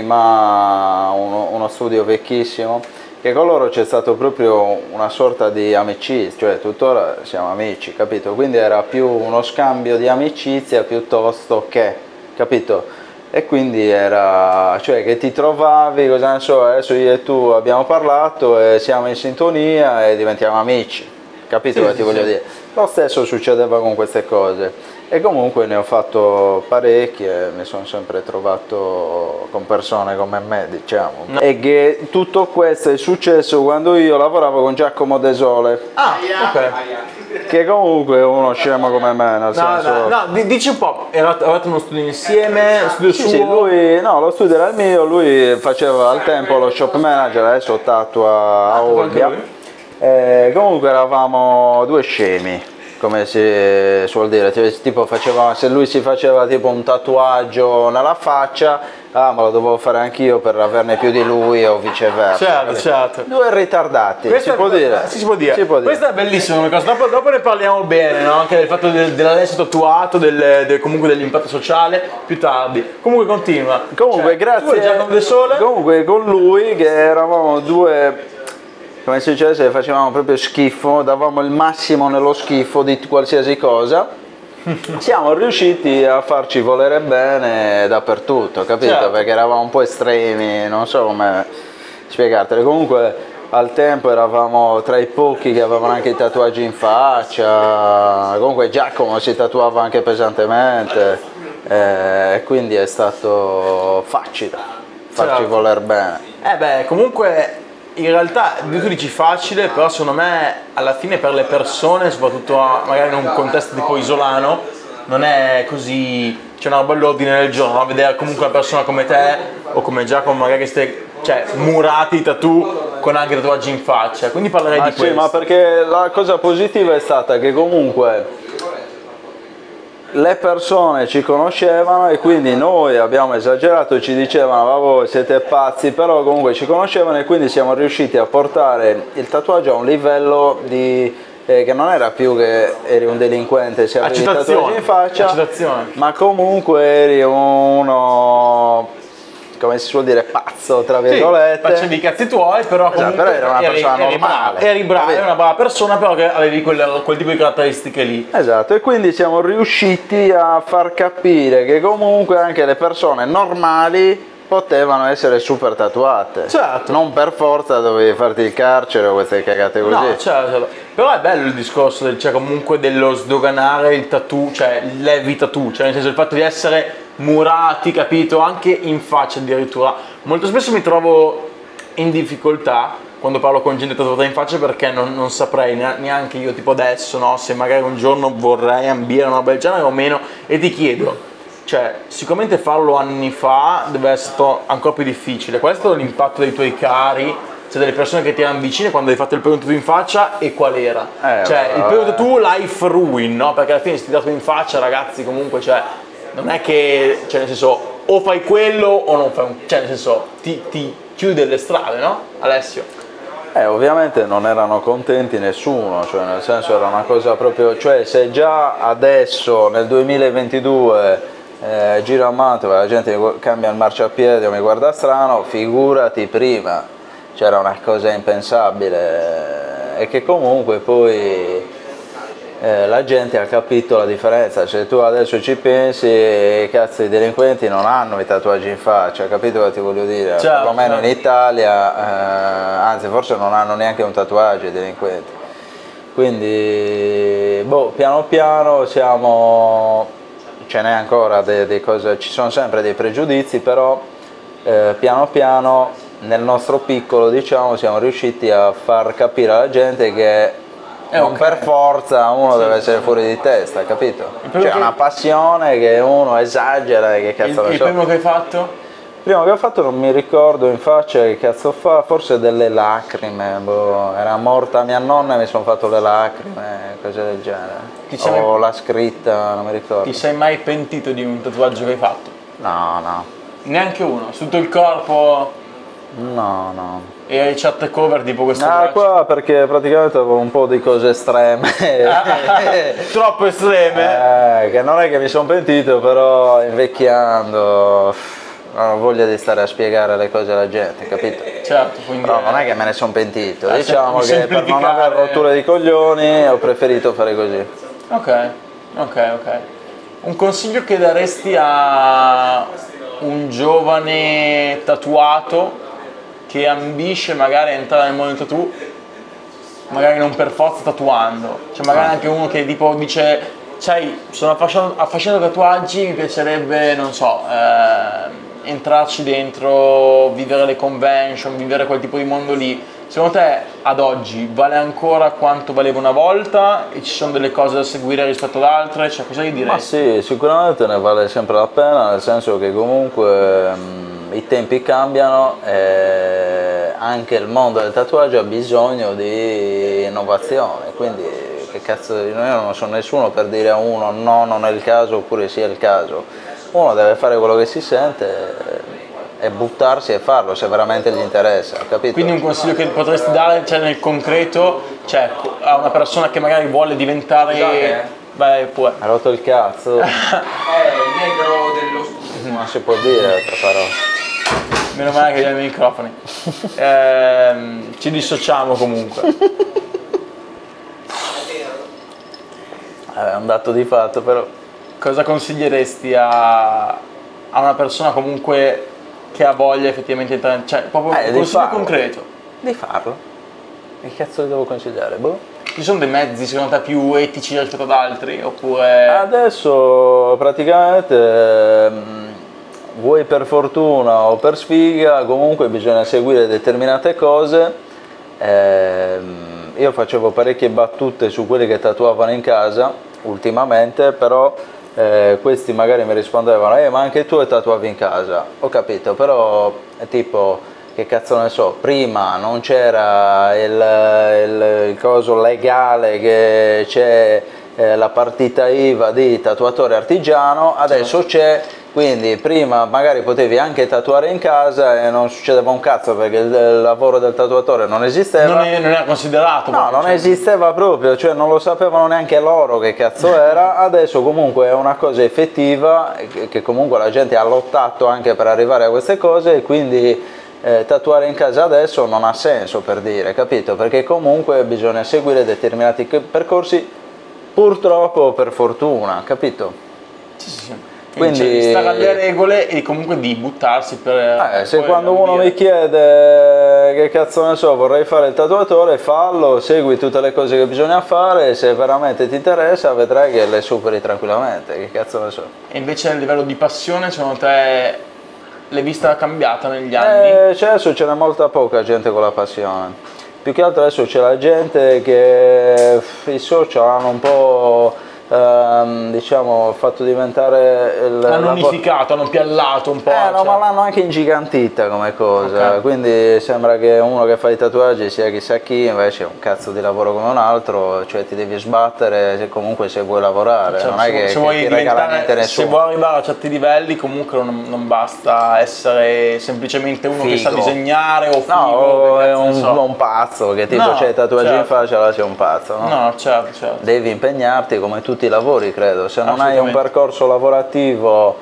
Devima, uno, uno studio vecchissimo, che con loro c'è stato proprio una sorta di amicizia, cioè tuttora siamo amici, capito? Quindi era più uno scambio di amicizia piuttosto che, capito? E quindi era, cioè che ti trovavi, cosa ne so, adesso io e tu abbiamo parlato e siamo in sintonia e diventiamo amici, capito Sì, che ti sì, voglio sì. dire? Lo stesso succedeva con queste cose. E comunque ne ho fatto parecchie, mi sono sempre trovato con persone come me, diciamo. No. E che tutto questo è successo quando io lavoravo con Giacomo De Sole. Ah, ok. Che comunque è uno scemo come me, nel no, senso... No, no, dici un po', avevate uno studio insieme, studio sì, suo? Sì, lui, no, lo studio era il mio, lui faceva al tempo lo shop manager, adesso tatua a Olbia. E comunque eravamo due scemi, come si suol dire, tipo faceva, se lui si faceva tipo un tatuaggio nella faccia, ah ma lo dovevo fare anch'io per averne più di lui o viceversa. Certo, certo. Due ritardati, Questa si può dire. Si, si può dire. Si può dire. Questa è bellissima come cosa, dopo, dopo ne parliamo bene, no? Anche del fatto del, dell'Alessio tatuato, del, del, comunque dell'impatto sociale, più tardi. Comunque continua. Comunque cioè, grazie, Giacomo De Sole. Comunque con lui che eravamo due... come si dice, facevamo proprio schifo, davamo il massimo nello schifo di qualsiasi cosa, siamo riusciti a farci volere bene dappertutto, capito? Certo. Perché eravamo un po' estremi, non so come spiegartelo. Comunque al tempo eravamo tra i pochi che avevano anche i tatuaggi in faccia, comunque Giacomo si tatuava anche pesantemente, e quindi è stato facile farci Certo. voler bene. Eh beh, comunque... In realtà, tu dici facile, però secondo me alla fine per le persone, soprattutto magari in un contesto tipo isolano, non è così, c'è una roba all'ordine del giorno, no? Vedere comunque una persona come te o come Giacomo magari che stai, cioè, murati tattoo con anche tatuaggi in faccia, quindi parlerei ma di sì, questo. Ma perché la cosa positiva è stata che comunque le persone ci conoscevano e quindi noi abbiamo esagerato, ci dicevano ma voi siete pazzi, però comunque ci conoscevano e quindi siamo riusciti a portare il tatuaggio a un livello di, eh, che non era più che eri un delinquente se avevi i tatuaggi in faccia, Accettazione. ma comunque eri uno, come si suol dire, pazzo tra virgolette. Sì, facevi i cazzi tuoi, però comunque esatto, però era una persona eri, normale. Eri bravo, eri una brava persona, però che avevi quel, quel tipo di caratteristiche lì. Esatto, e quindi siamo riusciti a far capire che comunque anche le persone normali potevano essere super tatuate. Certo. Non per forza dovevi farti il carcere o queste cagate così. No, certo, certo. Però è bello il discorso del, cioè, comunque dello sdoganare il tattoo, cioè l'heavy tattoo, cioè nel senso il fatto di essere murati, capito, anche in faccia addirittura. Molto spesso mi trovo in difficoltà quando parlo con gente tatuata in faccia perché non, non saprei neanche io tipo adesso, no, se magari un giorno vorrei ambire una roba del genere o meno, e ti chiedo, cioè sicuramente farlo anni fa deve essere stato ancora più difficile. Qual è stato l'impatto dei tuoi cari, cioè delle persone che ti erano vicine quando hai fatto il primo tattoo in faccia, e qual era? Eh, cioè vabbè, il primo tattoo life ruin, no? Perché alla fine se ti dato in faccia, ragazzi, comunque, cioè non è che, cioè nel senso, o fai quello o non fai un, cioè nel senso ti, ti chiude le strade, no Alessio? Eh, ovviamente non erano contenti nessuno, cioè nel senso era una cosa proprio, cioè se già adesso nel duemilaventidue eh, giro a Mantova e la gente mi cambia il marciapiede o mi guarda strano, figurati prima, c'era una cosa impensabile, e che comunque poi eh, la gente ha capito la differenza. Se tu adesso ci pensi, i cazzo i delinquenti non hanno i tatuaggi in faccia, capito cosa ti voglio dire? Certo, perlomeno certo. in Italia, eh, anzi forse non hanno neanche un tatuaggio i delinquenti, quindi boh, piano piano siamo, ce n'è ancora delle cose, ci sono sempre dei pregiudizi, però eh, piano piano nel nostro piccolo, diciamo, siamo riusciti a far capire alla gente che Eh, non okay. per forza uno deve essere fuori di testa, capito? C'è che... una passione che uno esagera e che cazzo il, ne il so. primo che hai fatto? Il primo che ho fatto non mi ricordo in faccia che cazzo fa, forse delle lacrime, boh, era morta mia nonna e mi sono fatto le lacrime, cose del genere. Ti o sei... la scritta, non mi ricordo. Ti sei mai pentito di un tatuaggio che hai fatto? No, no. Neanche uno? Su tutto il corpo? No, no. E hai chat cover tipo questo? Ah, qua perché praticamente avevo un po' di cose estreme. Troppo estreme? Eh, che non è che mi sono pentito, però invecchiando non ho voglia di stare a spiegare le cose alla gente, capito? Certo, quindi... Però non è che me ne sono pentito, Ah, diciamo sem- che per non avere semplificare- rotture di coglioni ho preferito fare così. Ok, ok, ok. Un consiglio che daresti a un giovane tatuato che ambisce magari a entrare nel mondo del tattoo, magari non per forza tatuando, cioè magari anche uno che tipo dice sai, sono affascinato, affascinato da tatuaggi, mi piacerebbe, non so, eh, entrarci dentro, vivere le convention, vivere quel tipo di mondo lì. Secondo te ad oggi vale ancora quanto valeva una volta e ci sono delle cose da seguire rispetto ad altre? Cioè, cosa gli direi? Ma sì, sicuramente ne vale sempre la pena, nel senso che comunque mh, i tempi cambiano e anche il mondo del tatuaggio ha bisogno di innovazione, quindi che cazzo, io non sono nessuno per dire a uno no, non è il caso oppure sì è il caso. Uno deve fare quello che si sente e buttarsi e farlo se veramente gli interessa, capito? Quindi un consiglio che potresti dare, cioè nel concreto, cioè a una persona che magari vuole diventare... Vai pure. Ha rotto il cazzo. È il negro dello studio. Non si può dire altre parole. Meno male che abbiamo i microfoni. Ehm, ci dissociamo comunque. È un dato di fatto però. Cosa consiglieresti a, a una persona comunque che ha voglia effettivamente di entrare, cioè proprio Eh, un di consiglio farlo. concreto? Di farlo. Che cazzo gli devo consigliare? Boh. Ci sono dei mezzi secondo te più etici rispetto ad altri? Oppure... Adesso praticamente ehm, vuoi per fortuna o per sfiga, comunque bisogna seguire determinate cose. Ehm, io facevo parecchie battute su quelli che tatuavano in casa ultimamente, però eh, questi magari mi rispondevano eh ma anche tu tatuavi in casa. Ho capito, però è tipo... che cazzo ne so, prima non c'era il, il, il coso legale che c'è eh, la partita I V A di tatuatore artigiano, adesso c'è, quindi prima magari potevi anche tatuare in casa e non succedeva un cazzo perché il, il lavoro del tatuatore non esisteva. Non, è, non era considerato? No, non cioè... esisteva proprio, cioè non lo sapevano neanche loro che cazzo era, adesso comunque è una cosa effettiva che, che comunque la gente ha lottato anche per arrivare a queste cose e quindi... Eh, tatuare in casa adesso non ha senso, per dire, capito? Perché comunque bisogna seguire determinati percorsi, purtroppo o per fortuna, capito? Sì, sì, sì. Quindi Quindi cioè, stare alle regole e comunque di buttarsi per... Eh, se poi quando uno ambire. mi chiede che cazzo ne so, vorrei fare il tatuatore, fallo, segui tutte le cose che bisogna fare, se veramente ti interessa vedrai che le superi tranquillamente, che cazzo ne so. E invece a livello di passione, secondo te... L'hai vista cambiata negli anni? Eh, cioè adesso ce n'è molta poca gente con la passione. Più che altro adesso c'è la gente che i social hanno un po' ehm, diciamo fatto diventare il, L'hanno la- unificato, hanno piallato un po'. Eh no, cioè. ma l'hanno anche ingigantita come cosa, Ok. quindi sembra che uno che fa i tatuaggi sia chissà chi, invece è un cazzo di lavoro come un altro, cioè ti devi sbattere se comunque se vuoi lavorare, Cioè, non è se, che, se che vuoi ti regala niente diventare, se nessuno. vuoi arrivare a certi livelli comunque non, non basta essere semplicemente uno che sa Figo. disegnare o figo, No, che è cazzo ne un, so. un pazzo che tipo No, c'hai i tatuaggi in certo. faccia, allora sei un pazzo, no? No, certo, certo. Devi impegnarti come tutti i lavori, credo. Se non hai un Assolutamente. percorso lavorativo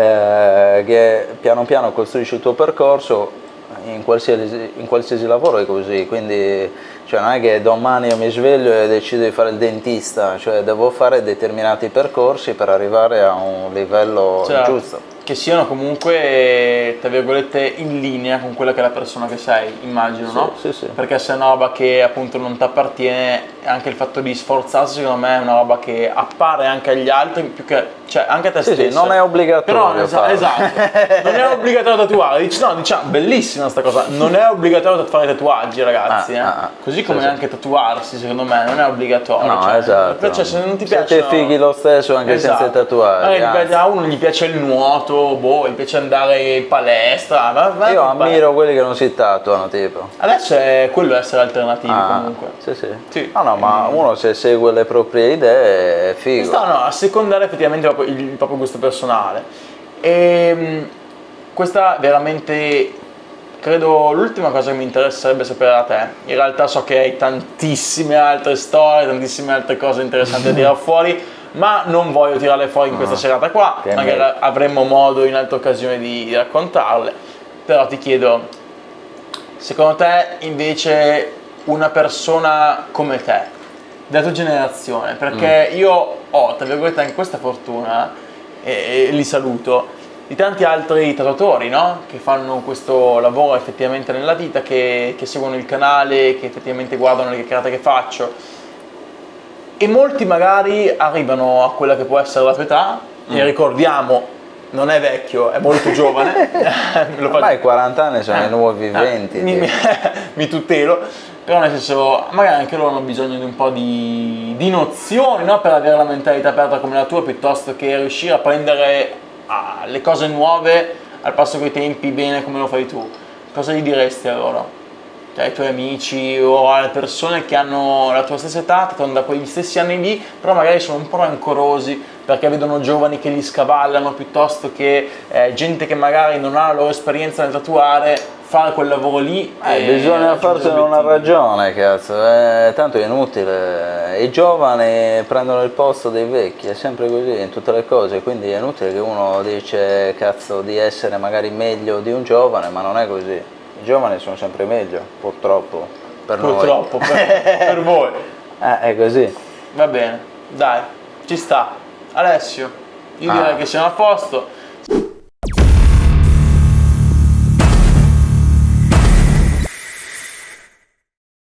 eh, che piano piano costruisci il tuo percorso, in qualsiasi, in qualsiasi lavoro è così. Quindi cioè, non è che domani io mi sveglio e decido di fare il dentista, cioè devo fare determinati percorsi per arrivare a un livello Certo. giusto. Che siano comunque, tra virgolette, in linea con quella che è la persona che sei, immagino, Sì, no? sì, sì. Perché se è una roba che appunto non ti appartiene, anche il fatto di sforzarsi secondo me è una roba che appare anche agli altri, più che, cioè anche a te Sì, stesso. sì, non è obbligatorio Però esa- farlo. esatto, non è obbligatorio tatuare, dici no, diciamo, bellissima sta cosa, non è obbligatorio fare tatuaggi ragazzi, Ah, eh. ah, ah. Così come Sì, sì. anche tatuarsi secondo me non è obbligatorio. No, cioè, esatto. Cioè, se non ti Siete piace... fighi lo stesso anche senza i tatuaggi, Magari anzi. a uno gli piace il nuoto, boh, gli piace andare in palestra. Va, va, Io va. ammiro quelli che non si tatuano, tipo. Adesso è quello essere alternativi Ah, comunque. sì, sì. Sì. No, no, ma uno se segue le proprie idee è figo. Sta no, a secondare effettivamente proprio il, il proprio gusto personale. E questa veramente credo l'ultima cosa che mi interesserebbe sapere da te. In realtà so che hai tantissime altre storie, tantissime altre cose interessanti da tirare fuori, ma non voglio tirarle fuori in questa serata qua, Che magari meglio. avremo modo in altre occasioni di, di raccontarle. Però ti chiedo, secondo te invece una persona come te, della tua generazione, perché io ho, tra virgolette, anche questa fortuna, e, e li saluto, di tanti altri tatuatori, no? Che fanno questo lavoro effettivamente nella vita, che, che seguono il canale, che effettivamente guardano le chiacchierate che faccio. e molti magari arrivano a quella che può essere la tua età, mm. e ricordiamo, non è vecchio, è molto giovane. Lo ormai quaranta anni sono eh, i nuovi venti. Eh, mi, mi, mi tutelo, però nel senso, magari anche loro hanno bisogno di un po' di, di nozioni, no? Per avere la mentalità aperta come la tua, piuttosto che riuscire a prendere ah, le cose nuove al passo coi tempi bene come lo fai tu. Cosa gli diresti a loro? Cioè, ai tuoi amici o alle persone che hanno la tua stessa età, che hanno da quegli stessi anni lì, però magari sono un po' rancorosi perché vedono giovani che li scavallano, piuttosto che eh, gente che magari non ha la loro esperienza nel tatuare, fare quel lavoro lì. Eh, bisogna farsene una ragione, cazzo, eh, tanto è inutile, i giovani prendono il posto dei vecchi, è sempre così in tutte le cose, quindi è inutile che uno dice, cazzo, di essere magari meglio di un giovane, ma non è così. I giovani sono sempre meglio, purtroppo, per purtroppo, noi. per, per voi. Eh, è così. Va bene, dai, ci sta. Alessio, io ah. direi che siamo a posto.